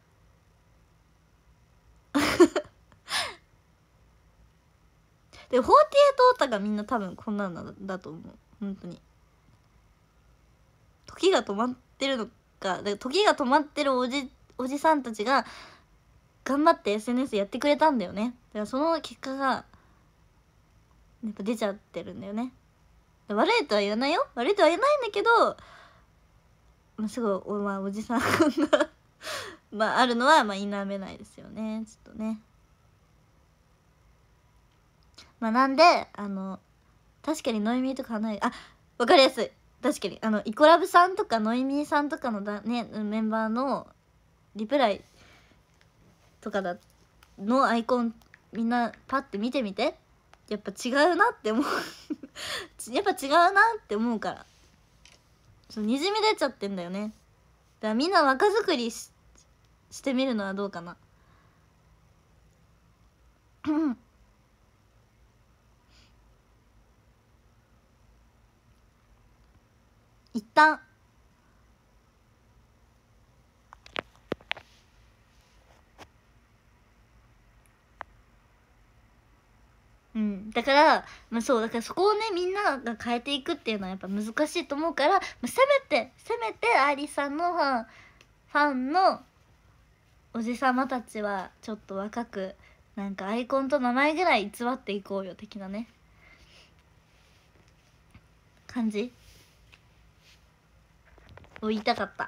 ティエイトオタがみんな多分こんなんだだと思う。本当に時が止まってるのか、だから時が止まってるおじおじさんたちが頑張って エスエヌエス やってくれたんだよね。だからその結果がやっぱ出ちゃってるんだよね。悪いとは言わないよ、悪いとは言わないんだけど、まあ、すごいお,、まあ、おじさんがまああるのはまあ否めないですよね。ちょっとね、まあなんであの確かにノイミーとかはない、あ、わかりやすい。確かにあのイコラブさんとかノイミーさんとかのだ、ね、メンバーのリプライとかだのアイコンみんなパッて見てみて、やっぱ違うなって思うやっぱ違うなって思うから、そうにじみ出ちゃってんだよね。だからみんな若作り し, してみるのはどうかな一旦うん、だから、まあ、そうだからそこをねみんなが変えていくっていうのはやっぱ難しいと思うから、まあ、せめてせめてアリさんのファンファンのおじさまたちはちょっと若くなんかアイコンと名前ぐらい偽っていこうよ的なね感じを言いたかった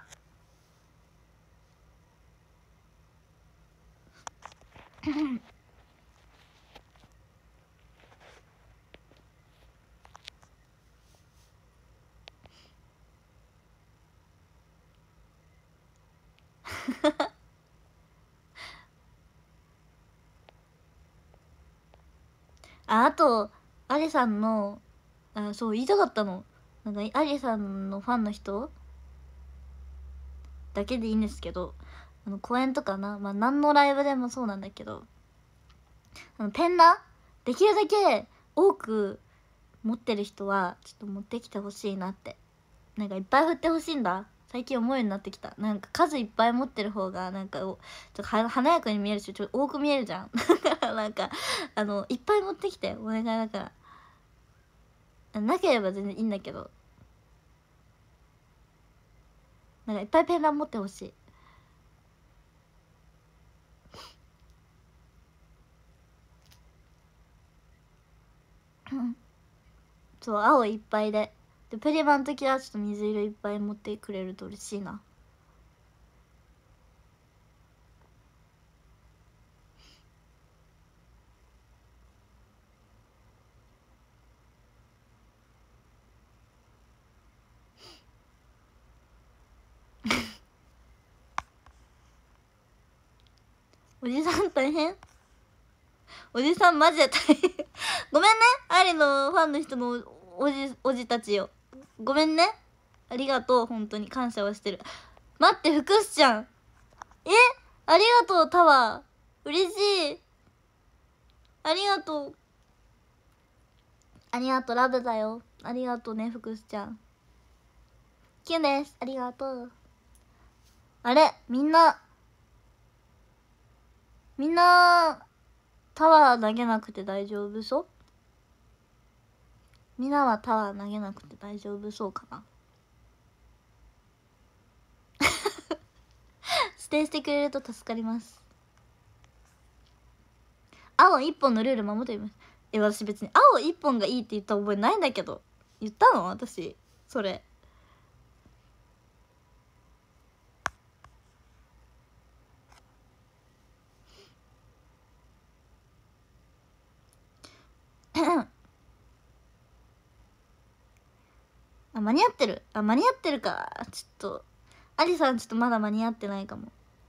ああとアリさんのあそう言いたかったの、なんかアリさんのファンの人だけでいいんですけど、あの公演とかな、まあ何のライブでもそうなんだけど、あのペンナできるだけ多く持ってる人はちょっと持ってきてほしいなって、なんかいっぱい振ってほしいんだ最近思うようになってきた。なんか数いっぱい持ってる方がなんかちょっと華やかに見えるしちょっと多く見えるじゃんだからなんかあのいっぱい持ってきてお願いだから、なければ全然いいんだけど、なんかいっぱいペンラン持ってほしいそう青いっぱいででプリマの時はちょっと水色いっぱい持ってくれると嬉しいなおじさん大変、おじさんマジで大変ごめんねアリのファンの人のおじおじたちよ、ごめんね、ありがとう、本当に感謝はしてる。待って福士ちゃん、えありがとうタワー、嬉しい、ありがとうありがとう、ラブだよ、ありがとうね福士ちゃん、キュンです、ありがとう。あれみんなみんなタワー投げなくて大丈夫そう、みんなはタワー投げなくて大丈夫そうかな指定してくれると助かります。青一本のルール守っています。え私別に青一本がいいって言った覚えないんだけど、言ったの私それあ間に合ってる、あ間に合ってるか、ちょっとアリさんちょっとまだ間に合ってないかも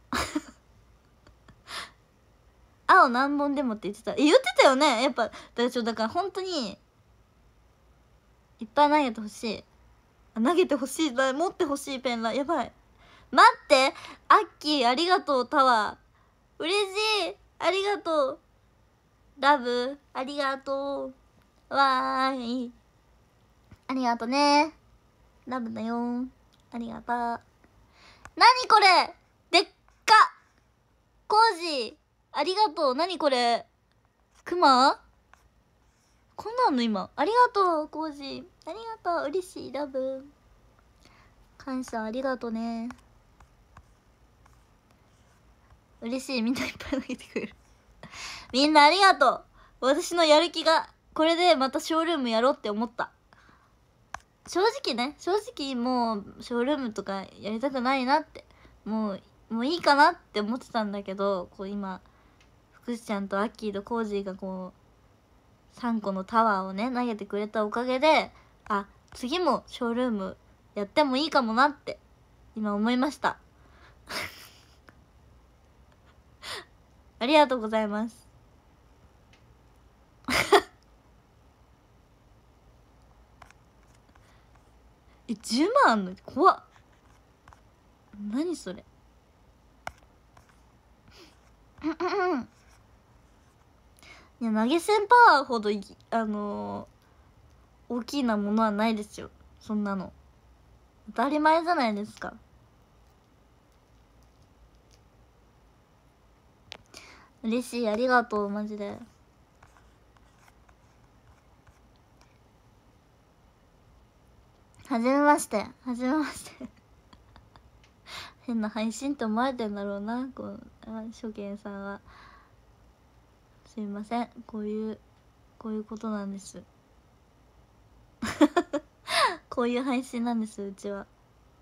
青何本でもって言ってた、え言ってたよね、やっぱだからちょだから本当にいっぱい投げてほしい。 投げてほしいだ、持ってほしいペンラ、やばい。待って、アッキーありがとうタワー、嬉しい、ありがとうラブ、ありがとう、わーい、ありがとね、ラブだよ、ありがとう。なにこれ、でっかコージーありがとう。なにこれ、クマこんなんの今、ありがとうコージー、ありがとう、嬉しい、ラブ、感謝、ありがとね、嬉しい、みんないっぱい投げてくれるみんなありがとう。私のやる気がこれでまたショールームやろうって思った。正直ね、正直もうショールームとかやりたくないなって、もうもういいかなって思ってたんだけど、こう今福士ちゃんとアッキーとコージーがこうさんこのタワーをね投げてくれたおかげで、あ、次もショールームやってもいいかもなって今思いましたありがとうございますえ、じゅうまんあんの怖っ。何それいや、投げ銭パワーほどいあのー、大きなものはないですよ、そんなの当たり前じゃないですか。嬉しい、ありがとう、マジで。はじめまして、はじめまして変な配信って思われてんだろうな、こう初見さんは。すいません、こういうこういうことなんですこういう配信なんです、うちは。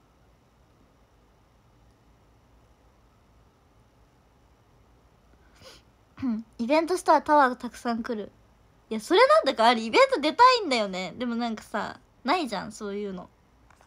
イベントしたらタワーがたくさん来る。いや、それなんだかあれイベント出たいんだよね。でもなんかさ、ないじゃん、そういうの。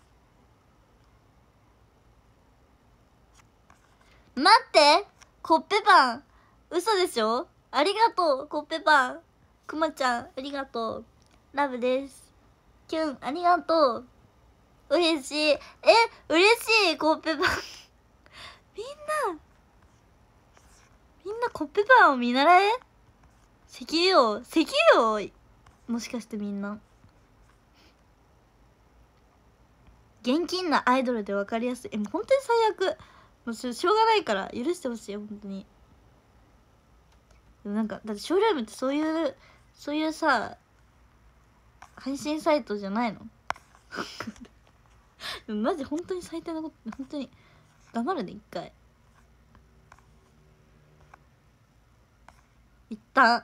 待って、コッペパン嘘でしょ。ありがとうコッペパン。くまちゃんありがとう、ラブです。キュンありがとう、嬉しい。え、嬉しいコッペパンみんなみんなコッペパンを見習え。石油王、石油王、もしかしてみんな現金なアイドルで分かりやすい。え、もう本当に最悪。もうしょしょうがないから許してほしいよ、本当に。でもなんかだってショールームってそういうそういうさ配信サイトじゃないのでもマジ本当に最低なこと、本当に黙るね一回一旦。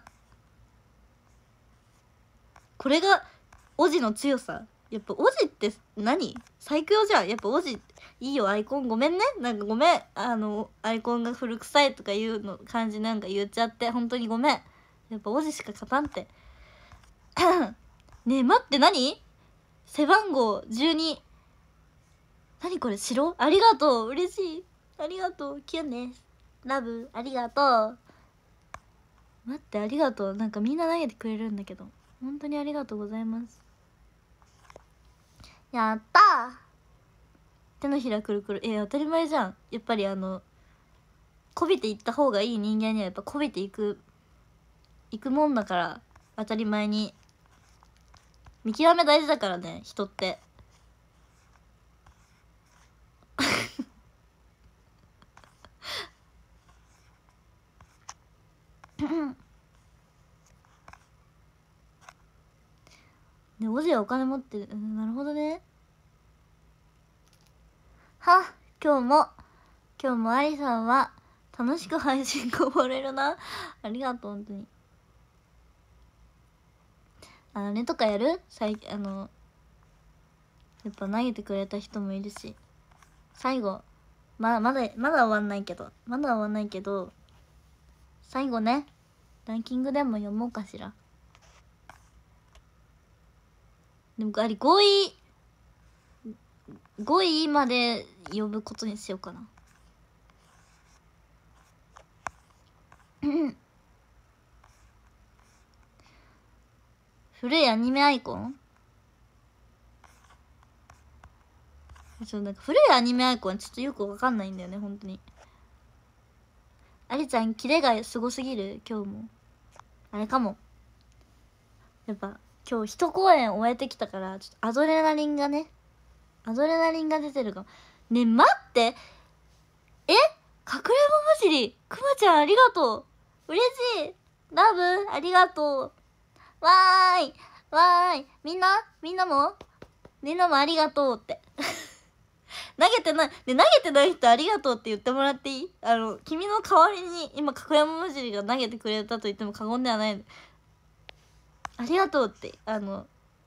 これがオジの強さ。やっぱオジって何、最強じゃん。やっぱオジいいよ。アイコンごめんね、なんかごめん、あのアイコンが古臭いとかいうの感じなんか言っちゃって本当にごめん。やっぱオジしか勝たんってねえ待って、何背番号じゅうに、何これ白、ありがとう、嬉しい、ありがとう、キュンです、ラブ、ありがとう。待って、ありがとう、なんかみんな投げてくれるんだけど本当にありがとうございます。やったー、手のひらくるくる。えー、当たり前じゃん。やっぱりあのこびていった方がいい人間にはやっぱこびていくいくもんだから、当たり前に。見極め大事だからね、人ってね、オジはお金持ってる、うん、なるほどね。は、今日も今日もアリさんは楽しく配信が終われるなありがとう、本当に。あのねとかやる、最あのやっぱ投げてくれた人もいるし、最後まだまだまだ終わんないけどまだ終わんないけど最後ね、ランキングでも読もうかしら。でもありごいごいまで呼ぶことにしようかな古いアニメアイコン、 ちょなんか古いアニメアイコンちょっとよくわかんないんだよね本当に。ありちゃんキレがすごすぎる今日も。あれかも、やっぱ今日一公演終えてきたからちょっとアドレナリンがねアドレナリンが出てるかも。ねえ待って、えかくれんぼむしりくまちゃんありがとう、嬉しい、ラブありがとう、わーいわーい、みんなみんなもみんなもありがとうって投げてない、で投げてない人ありがとうって言ってもらっていい？あの君の代わりに今かくれんぼむしりが投げてくれたと言っても過言ではない。ありがとうってあの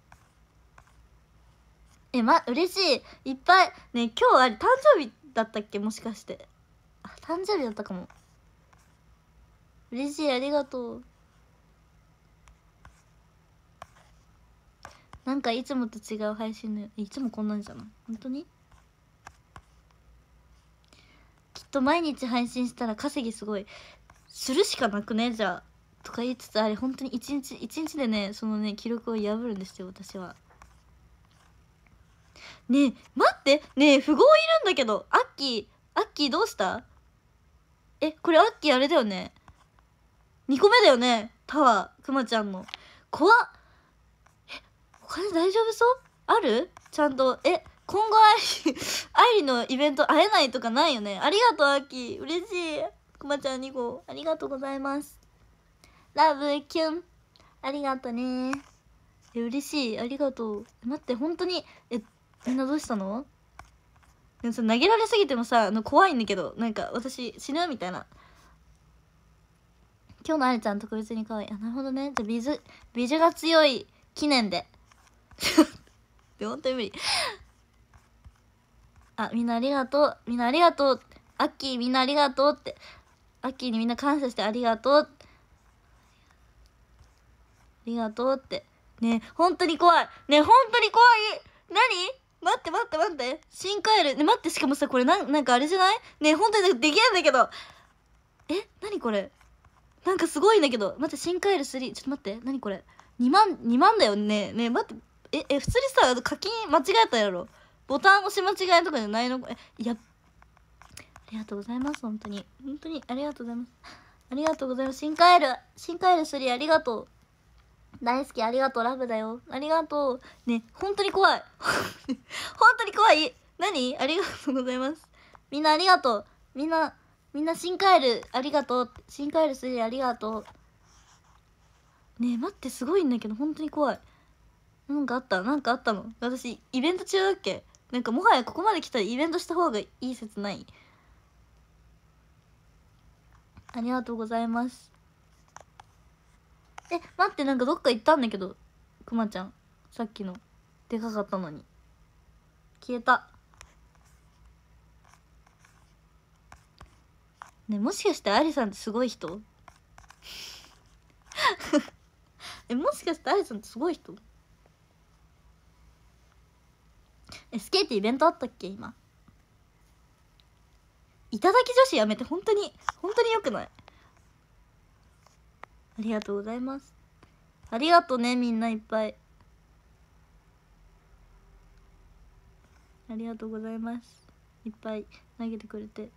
えま嬉しい、いっぱいね。今日あれ誕生日だったっけ、もしかして。あ誕生日だったかも。嬉しい、ありがとう。なんかいつもと違う配信のいつもこんなんじゃない本当に。きっと毎日配信したら稼ぎすごいするしかなくねじゃあとか言いつつ、あれ本当に一日一日でねそのね記録を破るんですよ私は。ねえ待ってねえ富豪いるんだけど、アッキーアッキーどうした？えこれアッキーあれだよね、にこめだよねタワーくまちゃんの。怖っ。えお金大丈夫そう？あるちゃんと。え今後愛理愛理のイベント会えないとかないよね。ありがとうアッキー、嬉しい。くまちゃんに号ありがとうございます。ラブキュンありがとね。え嬉しい、ありがとう。待って本当にえみんなどうしたの？でもさ投げられすぎてもさあの怖いんだけど、なんか私死ぬみたいな。今日のありちゃん特別に可愛い。あなるほどね。じゃあ美女美女が強い記念でで本当に無理。あみんなありがとう、みんなありがとう、アッキーみんなありがとうって、アッキーにみんな感謝してありがとう、ありがとうってね。本当に怖いね、本当に怖い。何待って待って待って、新カエルね待って、しかもさこれなんなんかあれじゃないね、本当にできるんだけど。え何これ、なんかすごいんだけど。待って新カエルスリーちょっと待って、何これにまんにまんだよね。ね待ってええ普通にさ課金間違えたやろ、ボタン押し間違いとかじゃないの？えいやありがとうございます、本当に本当にありがとうございます、ありがとうございます。新カエル新カエルスリーありがとう、大好き、ありがとう、ラブだよ、ありがとうね。本当に怖い本当に怖い。何ありがとうございます、みんなありがとう、みんなみんな新カエルありがとう、新カエルスリーありがとうね。え待ってすごいんだけど本当に怖い。なんかあったなんかあったの？私イベント中だっけ？なんかもはやここまで来たらイベントした方がいい説ない？ありがとうございます。え待ってなんかどっか行ったんだけど、くまちゃんさっきのでかかったのに消えたね。もしかしてアリさんってすごい人えもしかしてアリさんってすごい人？えスケートイベントあったっけ今？いただき女子やめて、本当に本当によくない？ありがとうございます、ありがとうねみんないっぱいありがとうございます、いっぱい投げてくれて。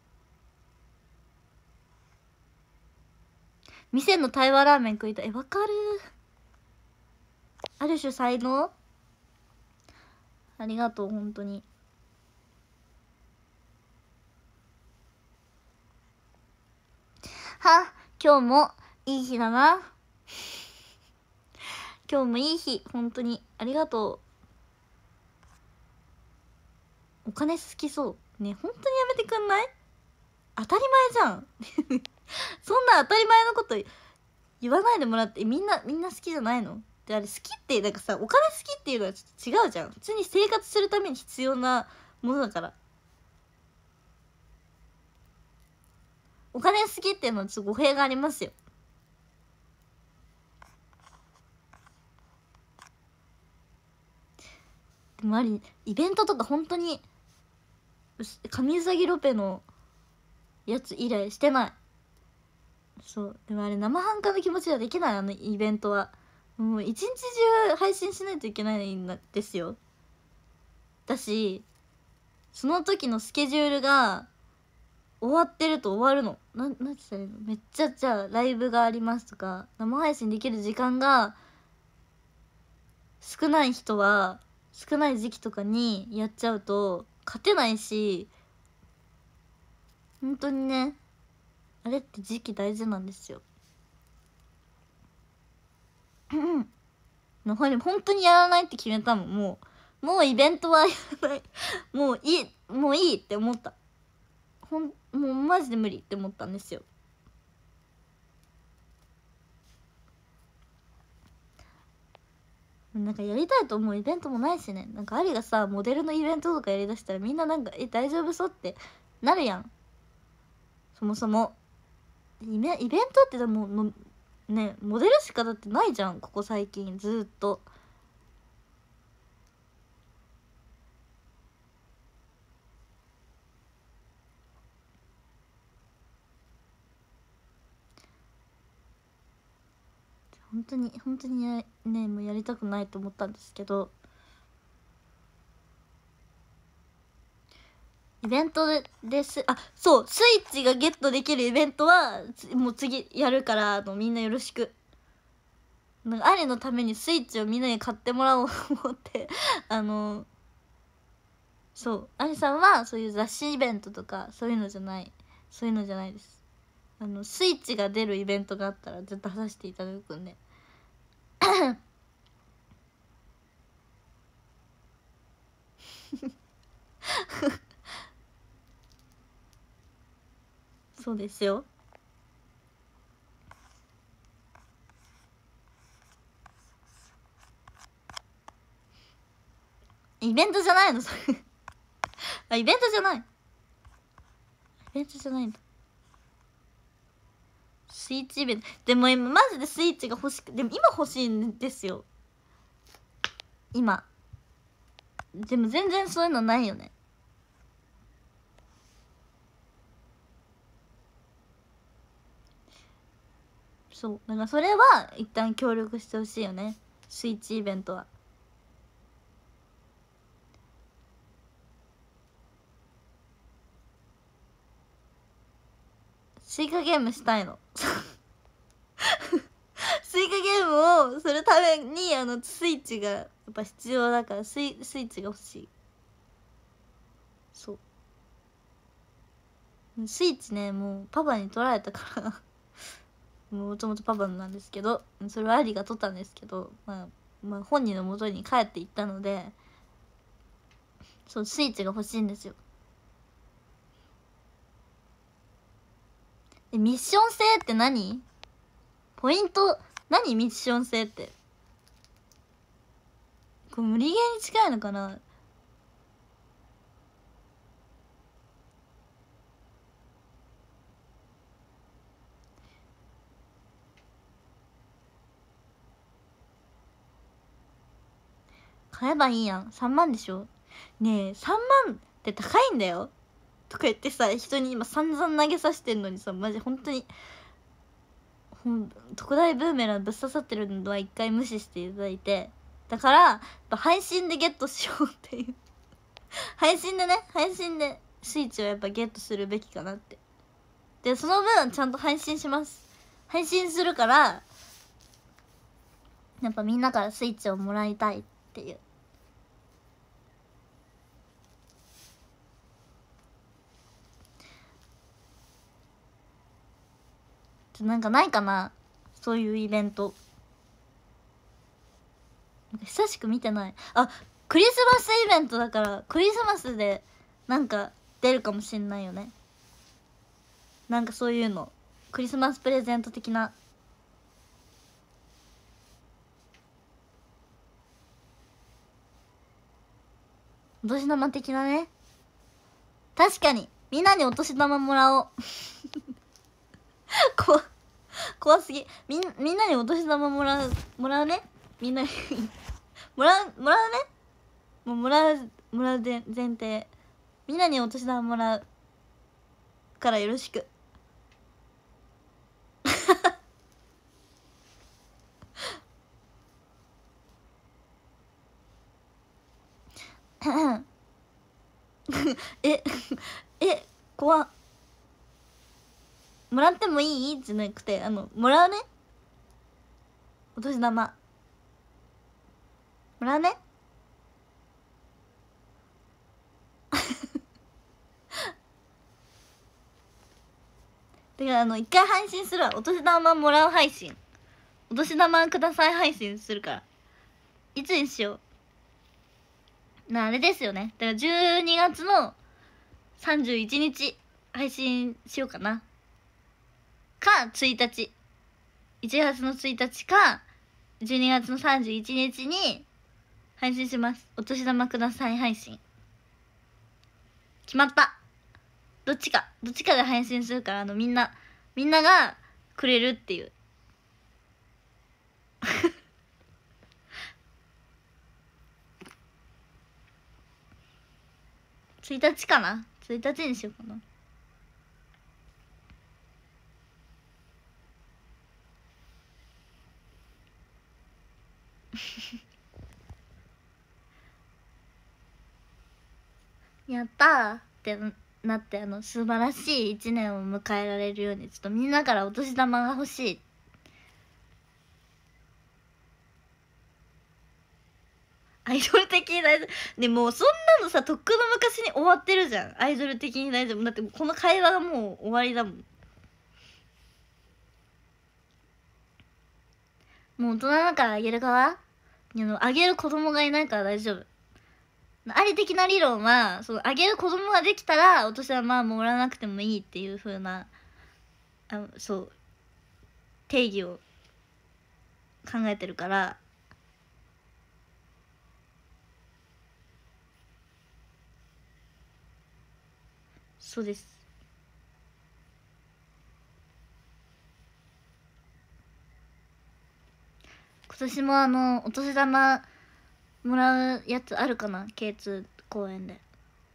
店の台湾ラーメン食いたい。えわかる、ある種才能。ありがとう本当に。は今日もいい日だな今日もいい日、本当にありがとう。お金好きそうね、本当にやめてくんない？当たり前じゃんそんな当たり前のこと言わないでもらって。みんなみんな好きじゃないの？であれ好きってなんかさ、お金好きっていうのはちょっと違うじゃん。普通に生活するために必要なものだから。お金好きっていうのはちょっと語弊がありますよ。でもありイベントとか本当に上うさぎロペのやつ以来してない。そうでもあれ生半可な気持ちはできない、あのイベントは。もう一日中配信しないといけないんですよ。だしその時のスケジュールが終わってると終わるの。ななんて言ったらいいの、めっちゃじゃあライブがありますとか生配信できる時間が少ない人は少ない時期とかにやっちゃうと勝てないし、本当にね、あれって時期大事なんですよ。のほり本当にやらないって決めたもん。もうもうイベントはやらないもういいもういいって思った。ほんもうマジで無理って思ったんですよ。なんかやりたいと思うイベントもないしね。なんかアリがさモデルのイベントとかやりだしたらみんななんか「え大丈夫そう?」ってなるやん。そもそもイベイベントってでものねモデルしかだってないじゃん、ここ最近ずーっと。本当に本当にやねもうやりたくないと思ったんですけど、イベントでですあそうスイッチがゲットできるイベントはもう次やるからあのみんなよろしく。なんかアリのためにスイッチをみんなに買ってもらおうと思ってあのそうアリさんはそういう雑誌イベントとかそういうのじゃないそういうのじゃないです。あのスイッチが出るイベントがあったら絶対出させていただくんでそうですよ。イベントじゃないのそれあイベントじゃないイベントじゃないんだ。スイッチイベントでも今マジでスイッチが欲しくでも今欲しいんですよ今。でも全然そういうのないよね。そうだからそれは一旦協力してほしいよね、スイッチイベントは。スイカゲームしたいのスイカゲームをするためにあのスイッチがやっぱ必要だからスイスイッチが欲しい。そうスイッチねもうパパに取られたからもともとパパなんですけどそれはアリが取ったんですけど、まあ、まあ本人の元に帰っていったのでそうスイッチが欲しいんですよ。えミッション性って何？ポイント何ミッション性って。これ無理ゲーに近いのかな。買えばいいやん。さんまんでしょ。ねえさんまんって高いんだよとか言ってさ人に今散々投げさせてんのにさマジ本当にほん特大ブーメランぶっ刺さってるのは一回無視していただいて、だからやっぱ配信でゲットしようっていう配信でね配信でスイッチをやっぱゲットするべきかなって。でその分ちゃんと配信します。配信するからやっぱみんなからスイッチをもらいたいっていう。なんかないかなそういうイベント。なんか久しく見てない。あクリスマスイベントだからクリスマスでなんか出るかもしんないよね。なんかそういうのクリスマスプレゼント的な。お年玉的なね。確かにみんなにお年玉もらおうこ怖すぎ。みんみんなにお年玉もらうもらうね。みんなにもらうもらうね。もうもらうもらうで前提。みんなにお年玉もらうからよろしくええ怖っ。もらってもいいじゃなくて、あのもらうね、お年玉もらうね。だからあの一回配信するわ、お年玉もらう配信、お年玉ください配信するから。いつにしような、あれですよね、だからじゅうにがつのさんじゅういちにち配信しようかな、かついたち、いちがつのついたちかじゅうにがつのさんじゅういちにちに配信します。お年玉ください配信決まった。どっちかどっちかで配信するから、あのみんなみんながくれるっていうついたちかな、ついたちにしようかな。やったーってなって、あの素晴らしい一年を迎えられるように、ちょっとみんなからお年玉が欲しい。アイドル的に大丈夫でも、そんなのさとっくの昔に終わってるじゃん。アイドル的に大丈夫だって、この会話がもう終わりだもん。もう大人だからあげる側、あのあげる子供がいないから大丈夫。あり的な理論は、そのあげる子供ができたらお年玉はもらわなくてもいいっていう風な、あ、そう定義を考えてるから。そうです。今年もあのお年玉もらうやつあるかな、 ケーツー 公園で。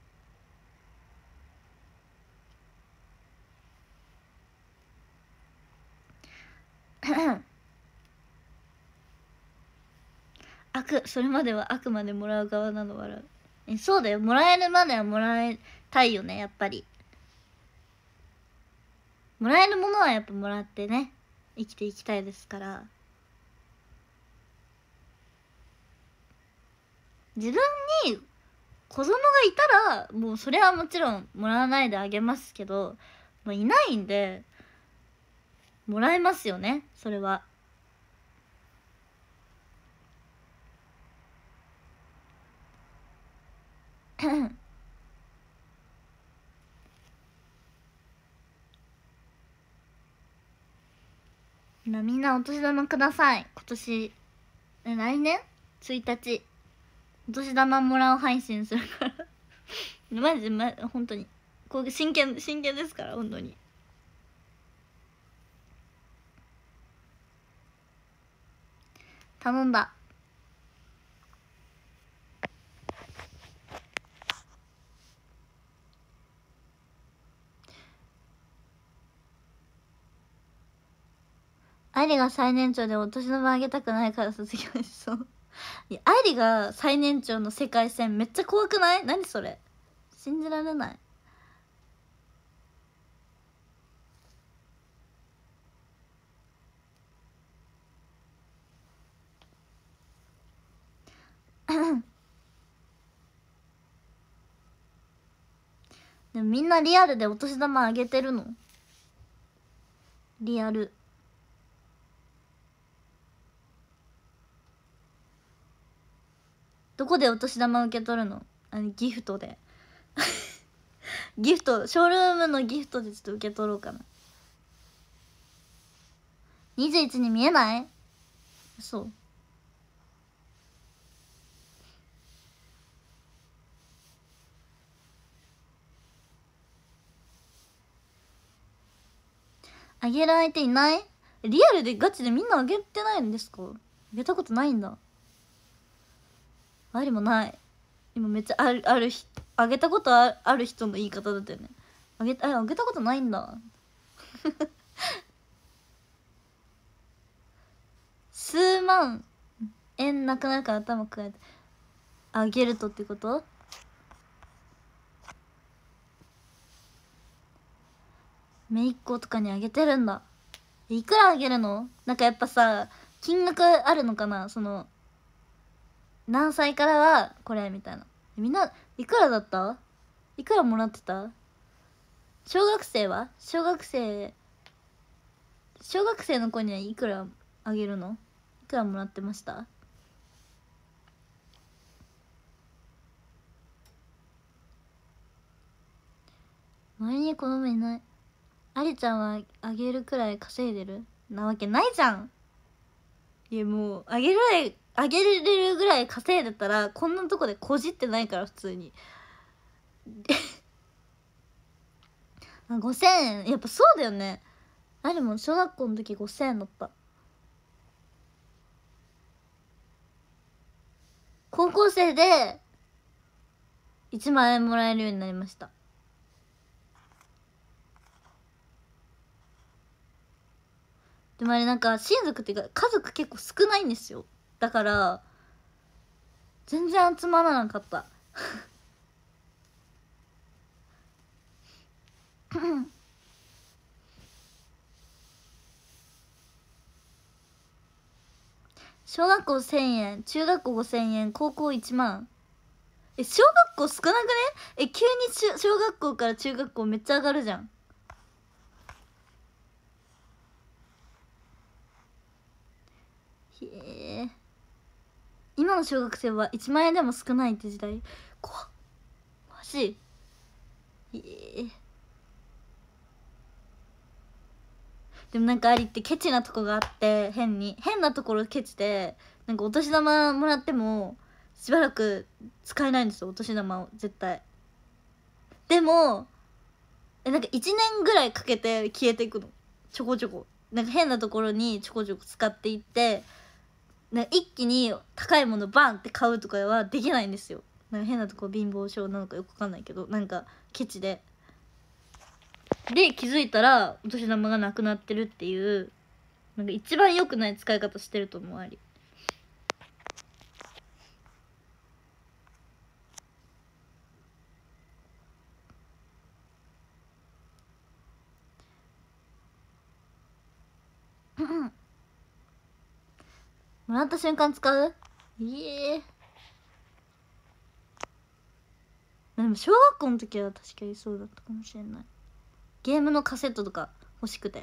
悪、それまではあくまでもらう側なの笑う。え、そうだよ、もらえるまではもらいたいよね、やっぱり。もらえるものはやっぱもらってね、生きていきたいですから。自分に子供がいたらもうそれはもちろんもらわないであげますけど、まあ、いないんでもらえますよね、それは。みんなお年玉ください。今年え来年ついたちお年玉もらう配信するからマジで、ま、本当にこう真剣真剣ですから、本当に。頼んだ。愛理が最年長でお年玉あげたくないから卒業しそう。いや、愛理が最年長の世界線めっちゃ怖くない？何それ、信じられない。でもみんなリアルでお年玉あげてるの？リアル。どこでお年玉受け取るの？あのギフトでギフト、ショールームのギフトでちょっと受け取ろうかな。にじゅういちに見えない？そう。あげる相手いない？リアルでガチでみんなあげてないんですか？あげたことないんだ。ありもない。今めっちゃある、あるあげたことあある人の言い方だったよね。あげああげたことないんだ数万円なくなるから頭くわえてあげるとってこと？ 姪っ子とかにあげてるんだ。いくらあげるの？なんかやっぱさ金額あるのかな、その何歳からはこれみたいな。みんないくらだった？いくらもらってた？小学生は小学生小学生の子にはいくらあげるの？いくらもらってました？周りに子供いない。ありちゃんはあげるくらい稼いでるなわけないじゃん。いやもうあげるぐらいあげれるぐらい稼いでたらこんなとこでこじってないから普通にごせんえんやっぱそうだよね。あれも小学校の時ごせんえんだった。高校生でいちまん円もらえるようになりました。でもあれなんか親族っていうか家族結構少ないんですよ。だから全然集まらなかった小学校せんえん、中学校ごせんえん、高校いちまん。え、小学校少なくね？え、急に小学校から中学校めっちゃ上がるじゃん。へえ。今の小学生はいちまん円でも少ないって時代。怖っ。マジ？へえ。でもなんかありってケチなとこがあって、変に変なところケチで、なんかお年玉もらってもしばらく使えないんですよ、お年玉を絶対。でもえなんかいちねんぐらいかけて消えていくの、ちょこちょこ。なんか変なところにちょこちょこ使っていって、なんか一気に高いものバンって買うとかはできないんですよ。なんか変なところ貧乏症なのかよくわかんないけど、なんかケチでで気づいたらお年玉がなくなってるっていう、なんか一番良くない使い方してると思う。ありもらった瞬間使う？いえ。でも小学校の時は確かにそうだったかもしれない。ゲームのカセットとか欲しくて。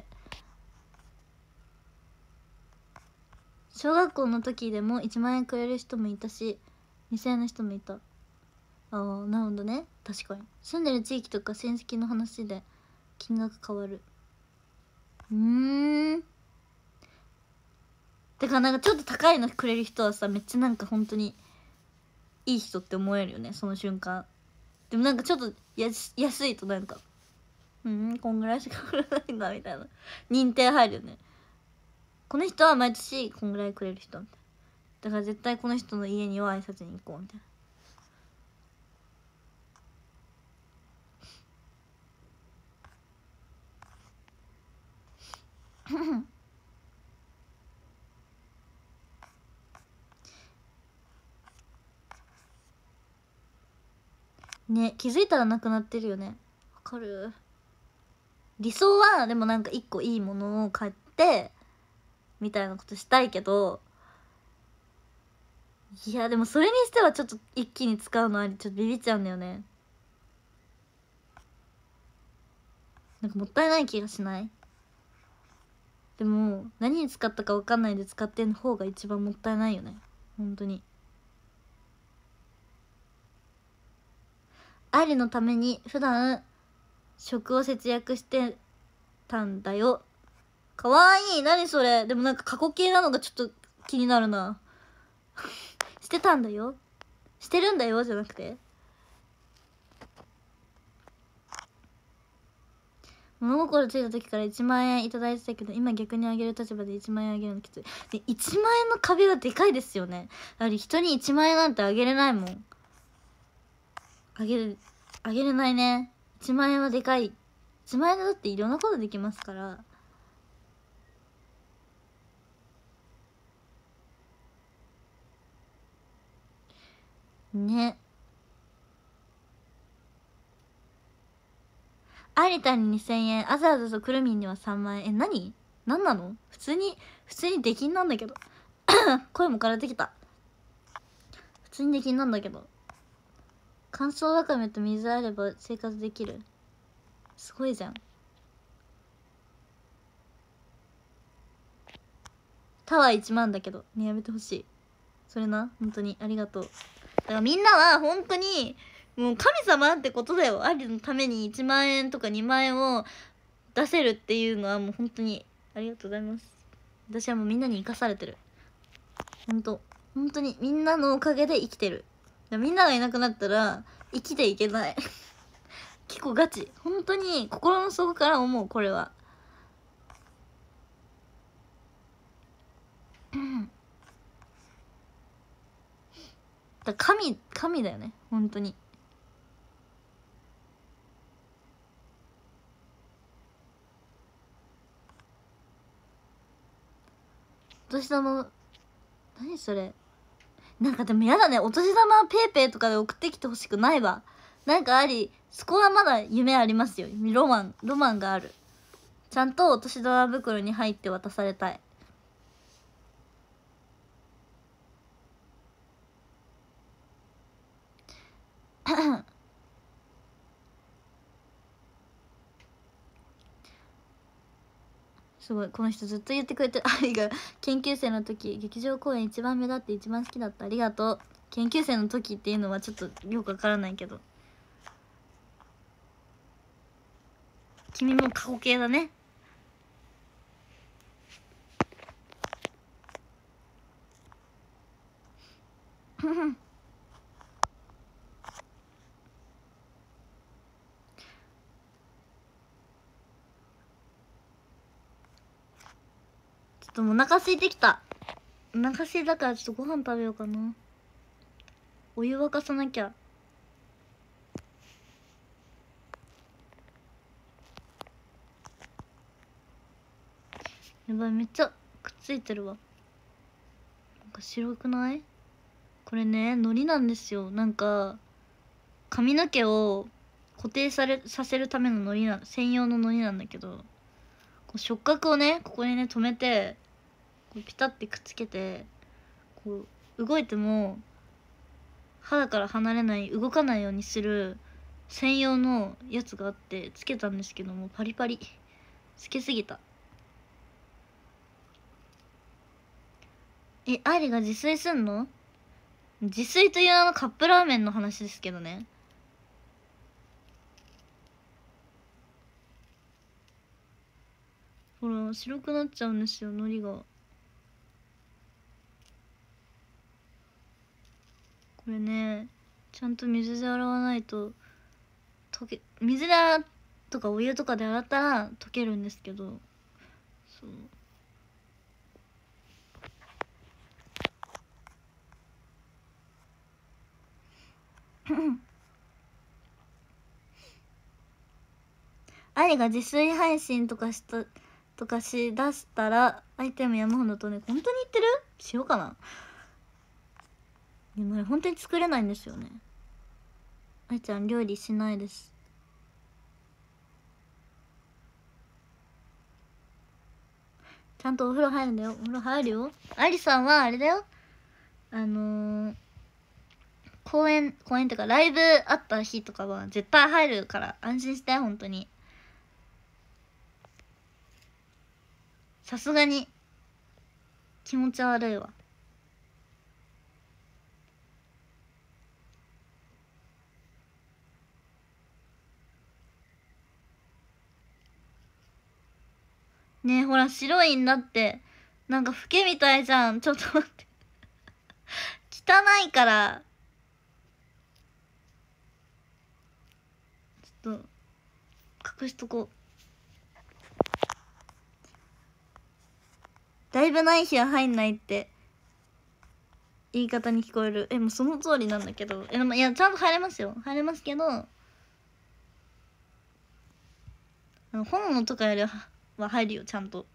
小学校の時でもいちまん円くれる人もいたしにせんえんの人もいた。ああなるほどね。確かに住んでる地域とか親戚の話で金額変わる。うーん。てかなんかちょっと高いのくれる人はさめっちゃなんか本当にいい人って思えるよね、その瞬間。でもなんかちょっとや安いとなんかうんこんぐらいしかくれないんだみたいな認定入るよね。この人は毎年こんぐらいくれる人みたいな。だから絶対この人の家には挨拶に行こうみたいなね、気づいたらなくなってるよね。わかる。理想はでもなんか一個いいものを買ってみたいなことしたいけど、いやでもそれにしてはちょっと一気に使うのありちょっとビビっちゃうんだよね。なんかもったいない気がしない？でも何に使ったか分かんないで使ってん方が一番もったいないよね本当に。アリのために普段食を節約してたんだよ。かわいい。何それ。でもなんか過去形なのがちょっと気になるなしてたんだよしてるんだよじゃなくて、物心ついた時からいちまん円いただいてたけど今逆にあげる立場でいちまん円あげるのきつい。でいちまん円の壁はでかいですよね。やはり人にいちまん円なんてあげれないもん。あげるあげれないね。いちまん円はでかい。いちまん円でだっていろんなことできますからね。 有田ににせんえん、あざあざとくるみんにはさんまんえん。え、何何なの？普通に普通に出禁なんだけど声も枯れてきた。普通に出禁なんだけど。乾燥わかめと水あれば生活できる。すごいじゃん。タワーいちまんだけどね、やめてほしい。それな、本当にありがとう。だからみんなは本当にもう神様ってことだよ。アリのためにいちまんえんとかにまんえんを出せるっていうのはもう本当にありがとうございます。私はもうみんなに生かされてる。本当本当にみんなのおかげで生きてる。みんながいなくなったら生きていけない結構ガチ、本当に心の底から思う。これはだ神神だよね、本当に。お年玉、何それ。なんかでもやだね、お年玉ペイペイとかで送ってきてほしくないわ。なんかあり、そこはまだ夢ありますよ。ロマンロマンがある。ちゃんとお年玉袋に入って渡されたいすごい、この人ずっと言ってくれてる。ありが研究生の時劇場公演一番目立って一番好きだった。ありがとう。研究生の時っていうのはちょっとよくわからないけど、君も過去形だねちょっともうお腹空いてきた。お腹空いたからちょっとご飯食べようかな。お湯沸かさなきゃ。やばい、めっちゃくっついてるわ。なんか白くない？これね、海苔なんですよ。なんか髪の毛を固定されさせるための海苔な、専用の海苔なんだけど、こう触覚をね、ここにね止めて、こうピタッてくっつけて、こう動いても肌から離れない、動かないようにする専用のやつがあって、つけたんですけどもパリパリ、つけすぎた。え、アイリが自炊すんの？自炊という名のカップラーメンの話ですけどね。ほら白くなっちゃうんですよ、海苔が。これね、ちゃんと水で洗わないと溶け、水で洗とかお湯とかで洗ったら溶けるんですけど、そうアリが自炊配信とかしたとかしだしたらアイテム山ほどとね。本当に言ってる？しようかな。でもね、本当に作れないんですよね。あいちゃん料理しないです。ちゃんとお風呂入るんだよ。お風呂入るよ。アリさんはあれだよ、あのー、公演公演ってかライブあった日とかは絶対入るから安心して。本当にさすがに気持ち悪いわ。ねえ、ほら白いんだって。なんかフケみたいじゃん。ちょっと待って汚いから。ちょっと隠しとこう。だいぶない日は入んないって言い方に聞こえる。え、もうその通りなんだけど。え、でもいや、ちゃんと入れますよ。入れますけど、あの本能とかよりは入るよ、ちゃんと。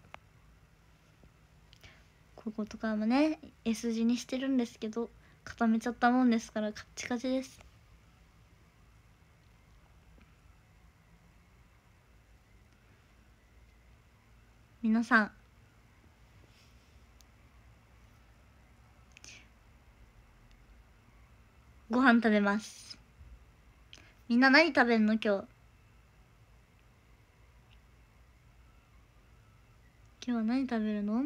こことかもね S 字にしてるんですけど、固めちゃったもんですからカッチカチです。 皆さんご飯食べます。みんな何食べんの今日。今日は何食べるの？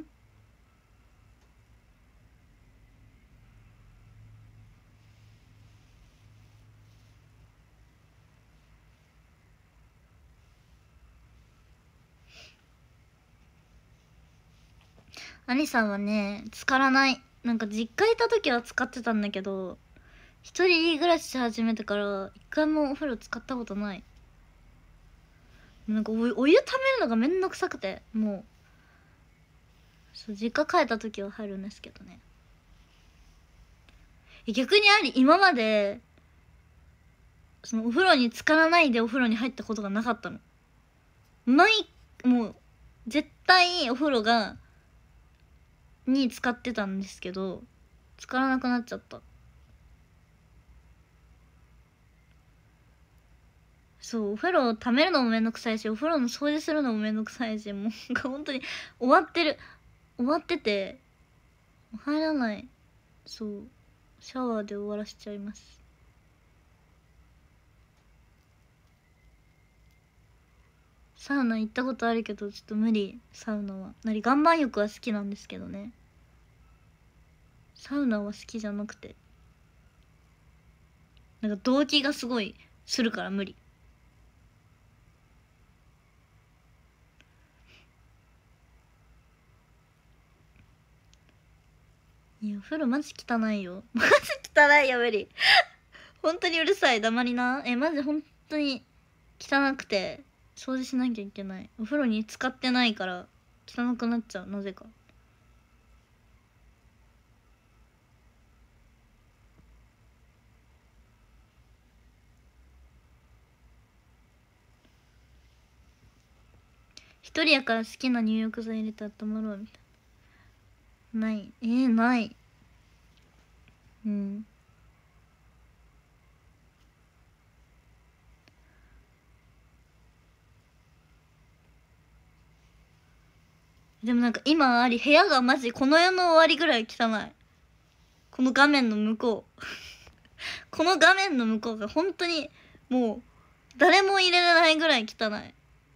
アニさんはね、浸からない。なんか実家いた時は使ってたんだけど、一人暮らしし始めてから一回もお風呂使ったことない。なんかお湯お湯ためるのがめんどくさくて、もうそう実家帰った時は入るんですけどね。逆にあり、今までそのお風呂に浸からないでお風呂に入ったことがなかったの。ない、もう絶対お風呂がに使ってたんですけど、浸からなくなっちゃった。そう、お風呂をためるのもめんどくさいし、お風呂の掃除するのもめんどくさいし、もう本当に終わってる終わってて入らない。そう、シャワーで終わらしちゃいます。サウナ行ったことあるけどちょっと無理。サウナはなに、岩盤浴は好きなんですけどね、サウナは好きじゃなくて、なんか動悸がすごいするから無理。いやお風呂マジ汚いよマジ汚いよ無理本当にうるさい、黙りな。えマジ本当に汚くて掃除しなきゃいけない。お風呂に浸かってないから汚くなっちゃう、なぜか。一人やから好きな入浴剤入れて温まろうみたいな。ないえー、ない。うん。でもなんか今あり、部屋がマジこの世の終わりぐらい汚い。この画面の向こうこの画面の向こうが本当にもう誰も入れれないぐらい汚い。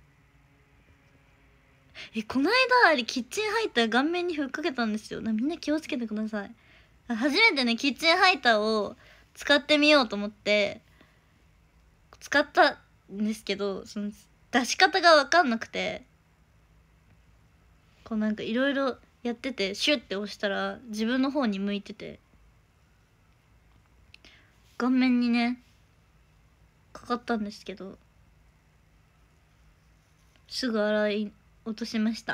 えこの間あれキッチンハイター顔面にふっかけたんですよ。みんな気をつけてください。初めてねキッチンハイターを使ってみようと思って使ったんですけど、その出し方が分かんなくて、こうなんかいろいろやっててシュッて押したら自分の方に向いてて顔面にねかかったんですけど、すぐ洗い落としました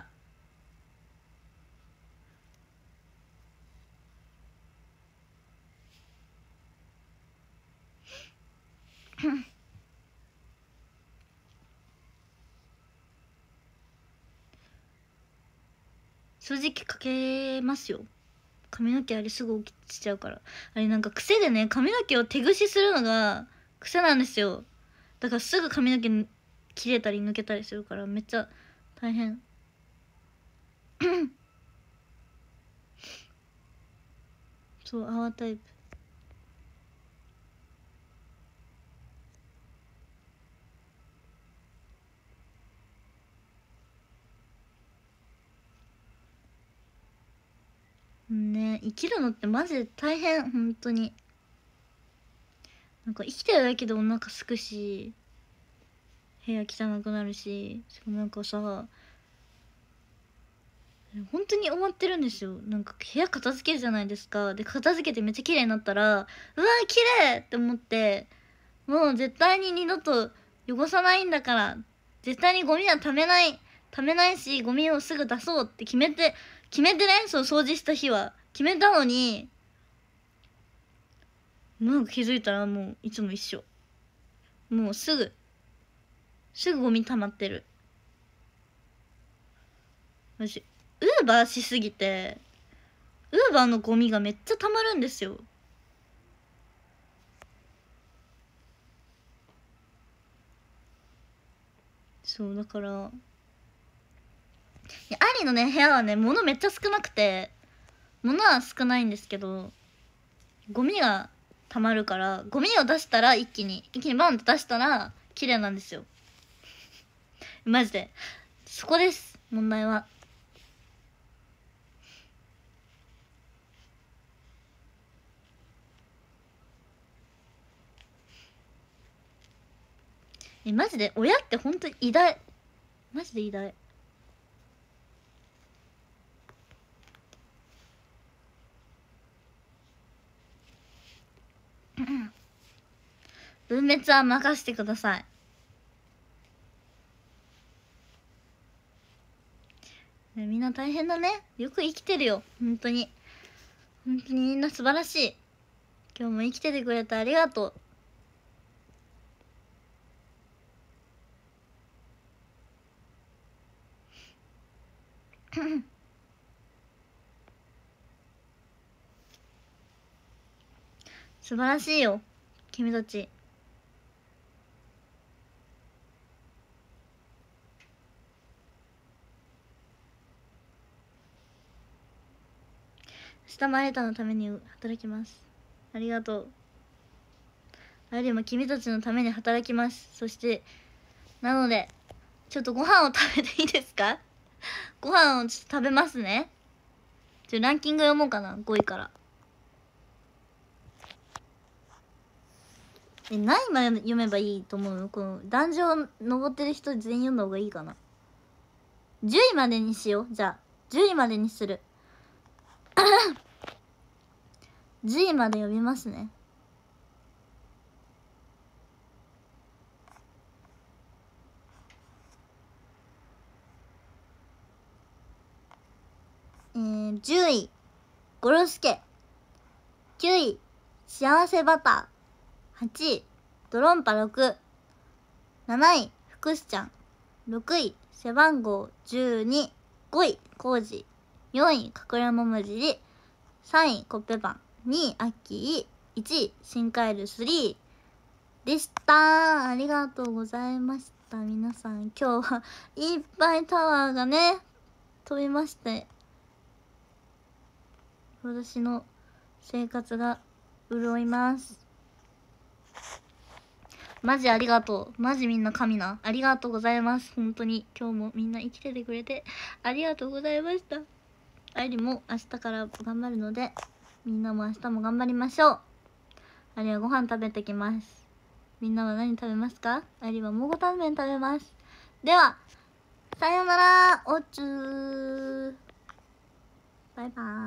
正直かけますよ。髪の毛あれすぐ落ちちゃうから。あれなんか癖でね、髪の毛を手ぐしするのが癖なんですよ。だからすぐ髪の毛切れたり抜けたりするからめっちゃ大変そう、泡タイプ。ね、生きるのってマジで大変、本当に。なんか生きてるだけでお腹すくし、部屋汚くなるし、しかもなんかさ、本当に終わってるんですよ。なんか部屋片付けるじゃないですか。で片付けてめっちゃ綺麗になったら、うわー綺麗って思って、もう絶対に二度と汚さないんだから、絶対にゴミはためないためないし、ゴミをすぐ出そうって決めて決めてね、そう掃除した日は決めたのに、なんか気づいたらもういつも一緒。もうすぐすぐゴミ溜まってる。私ウーバーしすぎてウーバーのゴミがめっちゃ溜まるんですよ。そうだから、いやりのね部屋はね物めっちゃ少なくて、物は少ないんですけどゴミがたまるから、ゴミを出したら一気に一気にバンって出したら綺麗なんですよマジで。そこです問題は。えマジで親ってほんと偉大、マジで偉大。分別は任せてください。みんな大変だね。よく生きてるよ本当に。本当にみんな素晴らしい。今日も生きててくれてありがとう。素晴らしいよ君たち。明日もあなたのために働きます。ありがとう。あれも君たちのために働きます。そしてなのでちょっとご飯を食べていいですか？ご飯をちょっと食べますね。ちょランキング読もうかな。ごいからえ何位まで読めばいいと思う？この壇上登ってる人全員読んだ方がいいかな。じゅういまでにしよう。じゃあじゅういまでにするじゅういまで読みますね。えー、じゅういゴロスケ、きゅうい幸せバター、はちいドロンパろく、なない福士ちゃん、ろくい背番号じゅうに、ごいコウジ、よんいかくれもむじり、さんいコッペパン、にいアッキー、いちいシンカエルスリーでした。ありがとうございました。皆さん今日はいっぱいタワーがね飛びまして、私の生活が潤います。マジありがとう。マジみんな神な。ありがとうございます。本当に今日もみんな生きててくれてありがとうございました。ありも明日から頑張るので、みんなも明日も頑張りましょう。ありはご飯食べてきます。みんなは何食べますか？ありは蒙古タンメン食べます。ではさようなら。おつー。バイバーイ。